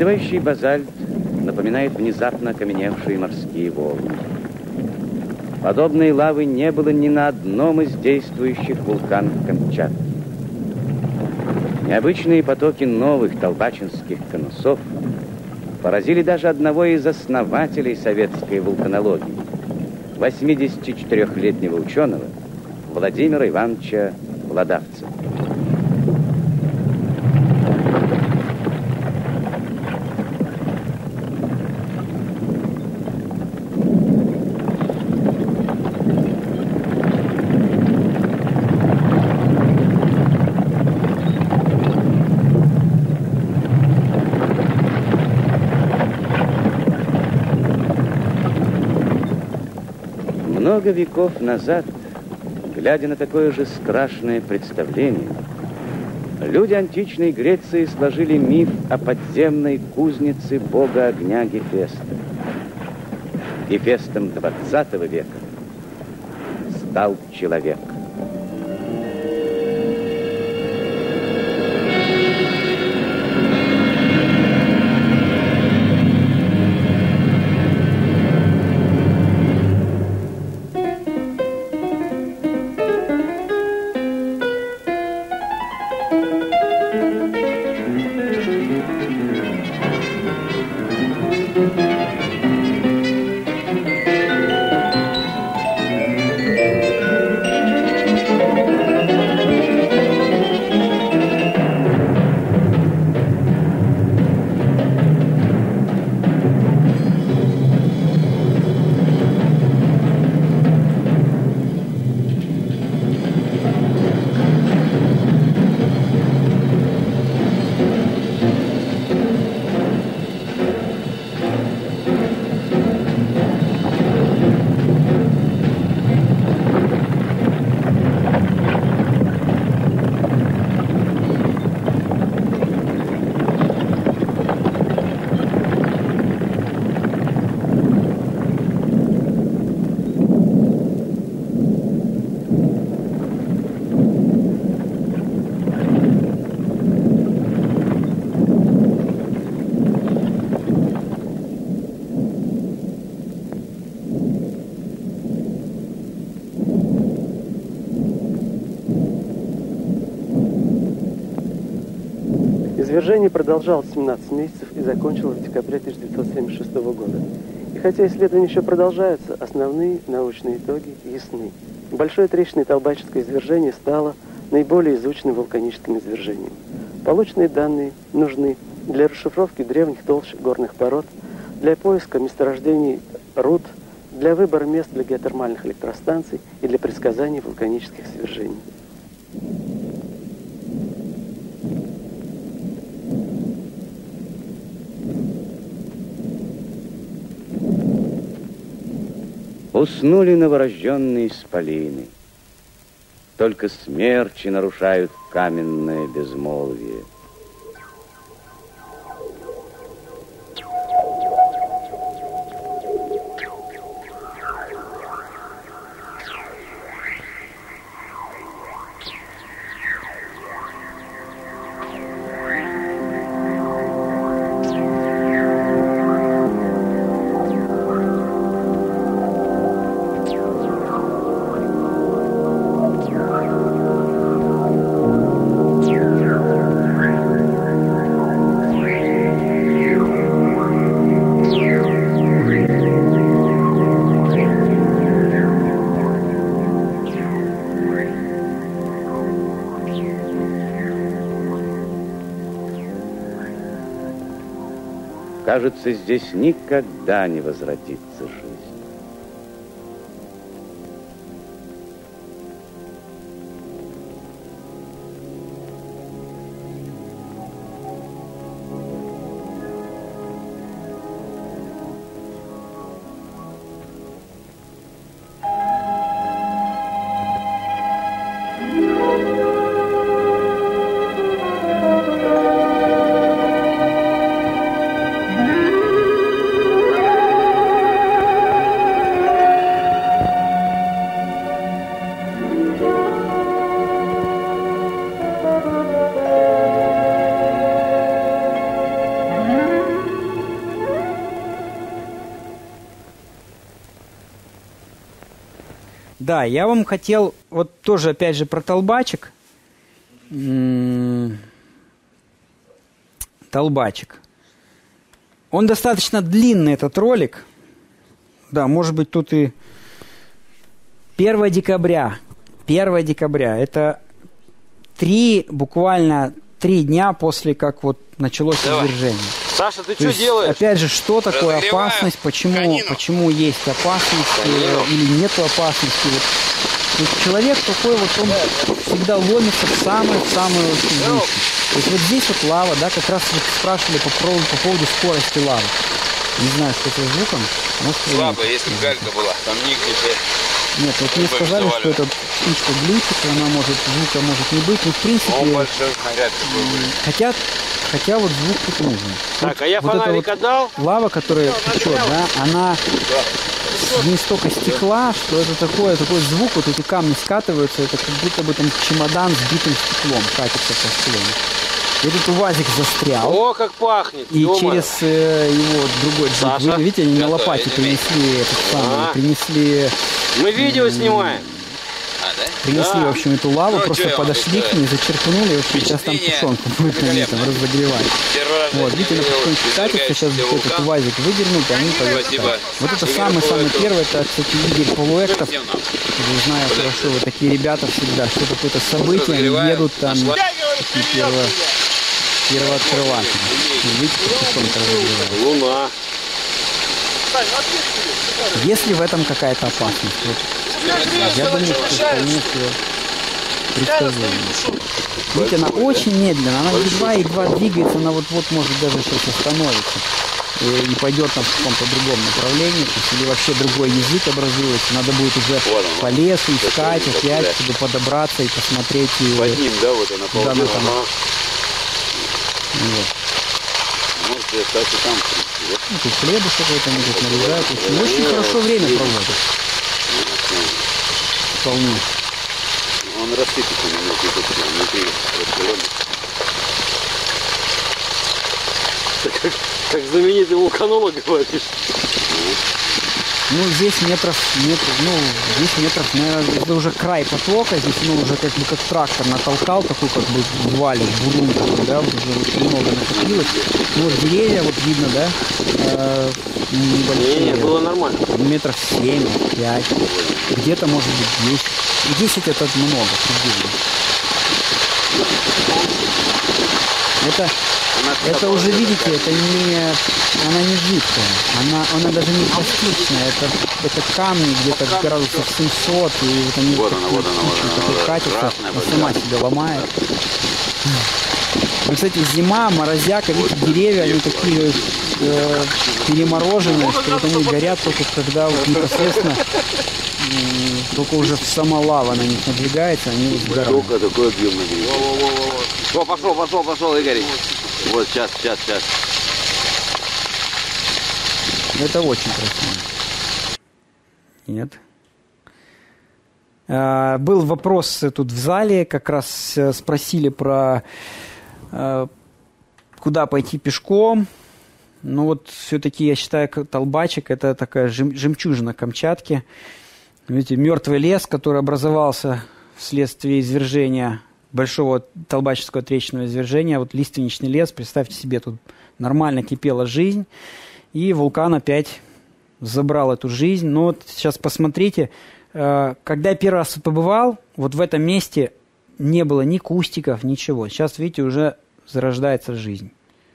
Остывающий базальт напоминает внезапно окаменевшие морские волны. Подобной лавы не было ни на одном из действующих вулканов Камчатки. Необычные потоки новых толбачинских конусов поразили даже одного из основателей советской вулканологии, 84-летнего ученого Владимира Ивановича Владавцева. Много веков назад, глядя на такое же страшное представление, люди античной Греции сложили миф о подземной кузнице бога огня Гефеста. Гефестом 20 века стал человек. Извержение продолжалось 17 месяцев и закончилось в декабре 1976 года. И хотя исследования еще продолжаются, основные научные итоги ясны. Большое трещинное толбаческое извержение стало наиболее изученным вулканическим извержением. Полученные данные нужны для расшифровки древних толщ горных пород, для поиска месторождений руд, для выбора мест для геотермальных электростанций и для предсказания вулканических извержений. Уснули новорожденные исполины. Только смерчи нарушают каменное безмолвие. Кажется, здесь никогда не возродится жизнь. Да, я вам хотел, вот тоже опять же про Толбачик. Толбачик. Он достаточно длинный, этот ролик. Да, может быть, тут и 1 декабря. 1 декабря. Это буквально 3 дня после, как вот началось извержение. Саша, ты что делаешь? Опять же, что такое опасность? Почему есть опасность или нет опасности? Вот. То есть человек такой вот, он всегда ломится в самую вещь. То есть вот здесь вот лава, да, как раз вот спрашивали по поводу скорости лавы. Не знаю, что это звуком. Слабо, если бы галька была, там никаких. Нет, вот мне сказали, что эта птичка глючит, звука может не быть. Но в принципе, он большой снаряд такой. Хотя вот звук тут нужен. Так, а я вот фонарик отдал? Лава, которая течет, да, она не столько стекла, что это такой звук, вот эти камни скатываются, это как будто бы там чемодан с битым стеклом катится по склону. И этот УАЗик застрял. О, как пахнет! И через его другой джип, вы видите, они на лопате принесли принесли... Мы видео снимаем. Принесли, в общем, эту лаву, просто подошли к ней, зачерпнули, в общем, сейчас там тушенку будет на этом разогревать. Вот, видите, на потихоньку катится, сейчас этот УАЗик выдернут, и они поедут. Вот это самый первый, это, кстати, Игорь Полуэктов. Я знаю хорошо, вот такие ребята всегда, что какое-то событие, они едут там, такие первооткрыватели. Видите, как тушенка разогревает. Луна. Есть ли в этом какая-то опасность? Вот. Я думаю, что вполне предсказуемо. Видите, она очень медленно, она едва двигается, она вот-вот может даже сейчас остановиться и пойдет там в каком-то другом направлении, то есть, или вообще другой язык образуется, надо будет уже по лесу искать, опять, чтобы подобраться и посмотреть. Под ним, да, вот она куда она там. Вот. Можете остаться там. Тут хлебушек какой-то они тут нарезают. Очень хорошо время проводят. Вполне. Он рассыпется внутри раскаленный. Как знаменитый вулканолог говоришь. Ну, здесь метров, наверное, это уже край потока, здесь, уже как трактор натолкал, такой как бы валик, бурун такой, да, вот уже очень много накопилось. Ну, вот деревья, вот видно, да, небольшие. Не, было нормально. Метров 7, 5, где-то, может быть, 10. И 10 это много, это уже, видите, она не жидкая, она даже не пластичная, это камни где-то градусов 700, и вот они вот она, катятся, она сама себя ломает. Ну, кстати, зима, морозяка, видите, деревья, они такие перемороженные, что вот они горят только когда вот непосредственно, только уже сама лава на них надвигается, они вот сгорают. Сколько такой объем надвигается? Пошел, Игорь. Вот, сейчас. Это очень красиво. Нет. Был вопрос тут в зале, как раз спросили про куда пойти пешком. Ну вот все-таки я считаю, Толбачик это такая жемчужина Камчатки. Видите, мертвый лес, который образовался вследствие извержения большого Толбачевского трещного извержения. Вот лиственничный лес, представьте себе, тут нормально кипела жизнь. И вулкан опять забрал эту жизнь. Но вот сейчас посмотрите, когда я первый раз побывал, вот в этом месте не было ни кустиков, ничего. Сейчас, видите, уже зарождается жизнь.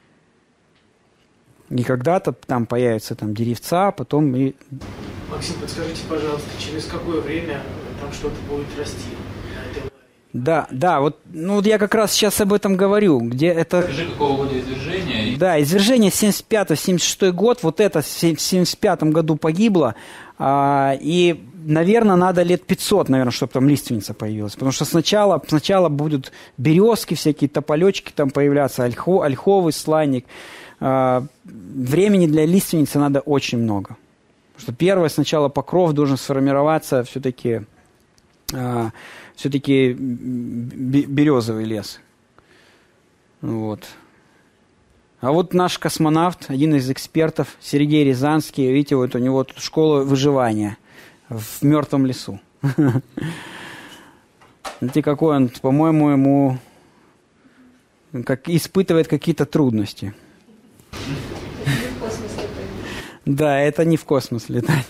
И когда-то там появятся там деревца, потом и... Максим, подскажите, пожалуйста, через какое время там что-то будет расти? Да, вот я как раз сейчас об этом говорю, где это... Скажи, какого года извержение? Да, извержение 75-76 год, вот это в 75 году погибло, и, наверное, надо лет 500, наверное, чтобы там лиственница появилась, потому что сначала будут березки, всякие тополечки там появляться, ольховый сланник. Времени для лиственницы надо очень много, потому что первое, сначала покров должен сформироваться все-таки березовый лес. Вот. А вот наш космонавт, один из экспертов, Сергей Рязанский, видите, вот у него тут школа выживания в мертвом лесу. Смотрите, какой он, по-моему, ему как испытывает какие-то трудности. Да, это не в космос летать.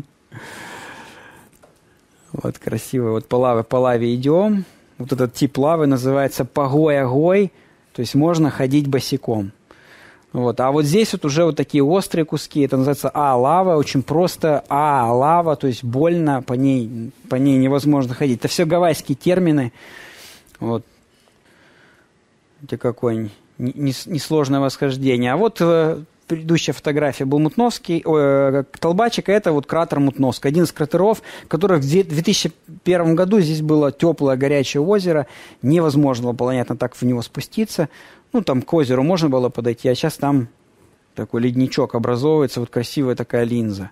Вот красиво. Вот по лаве идем. Вот этот тип лавы называется погой-огой. То есть можно ходить босиком. Вот. А вот здесь вот уже вот такие острые куски. Это называется лава. Очень просто лава. То есть больно. По ней невозможно ходить. Это все гавайские термины. Вот. Это какое несложное восхождение. А вот предыдущая фотография был Мутновский, Толбачик, а это вот кратер Мутновский. Один из кратеров, которых в 2001 году здесь было теплое, горячее озеро. Невозможно было, понятно, так в него спуститься. Ну, там к озеру можно было подойти, а сейчас там такой ледничок образовывается, вот красивая такая линза.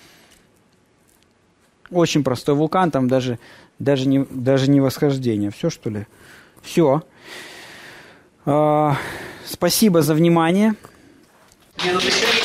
Очень простой вулкан, там даже не восхождение. Все, что ли? Все. Спасибо за внимание. Не, ну ты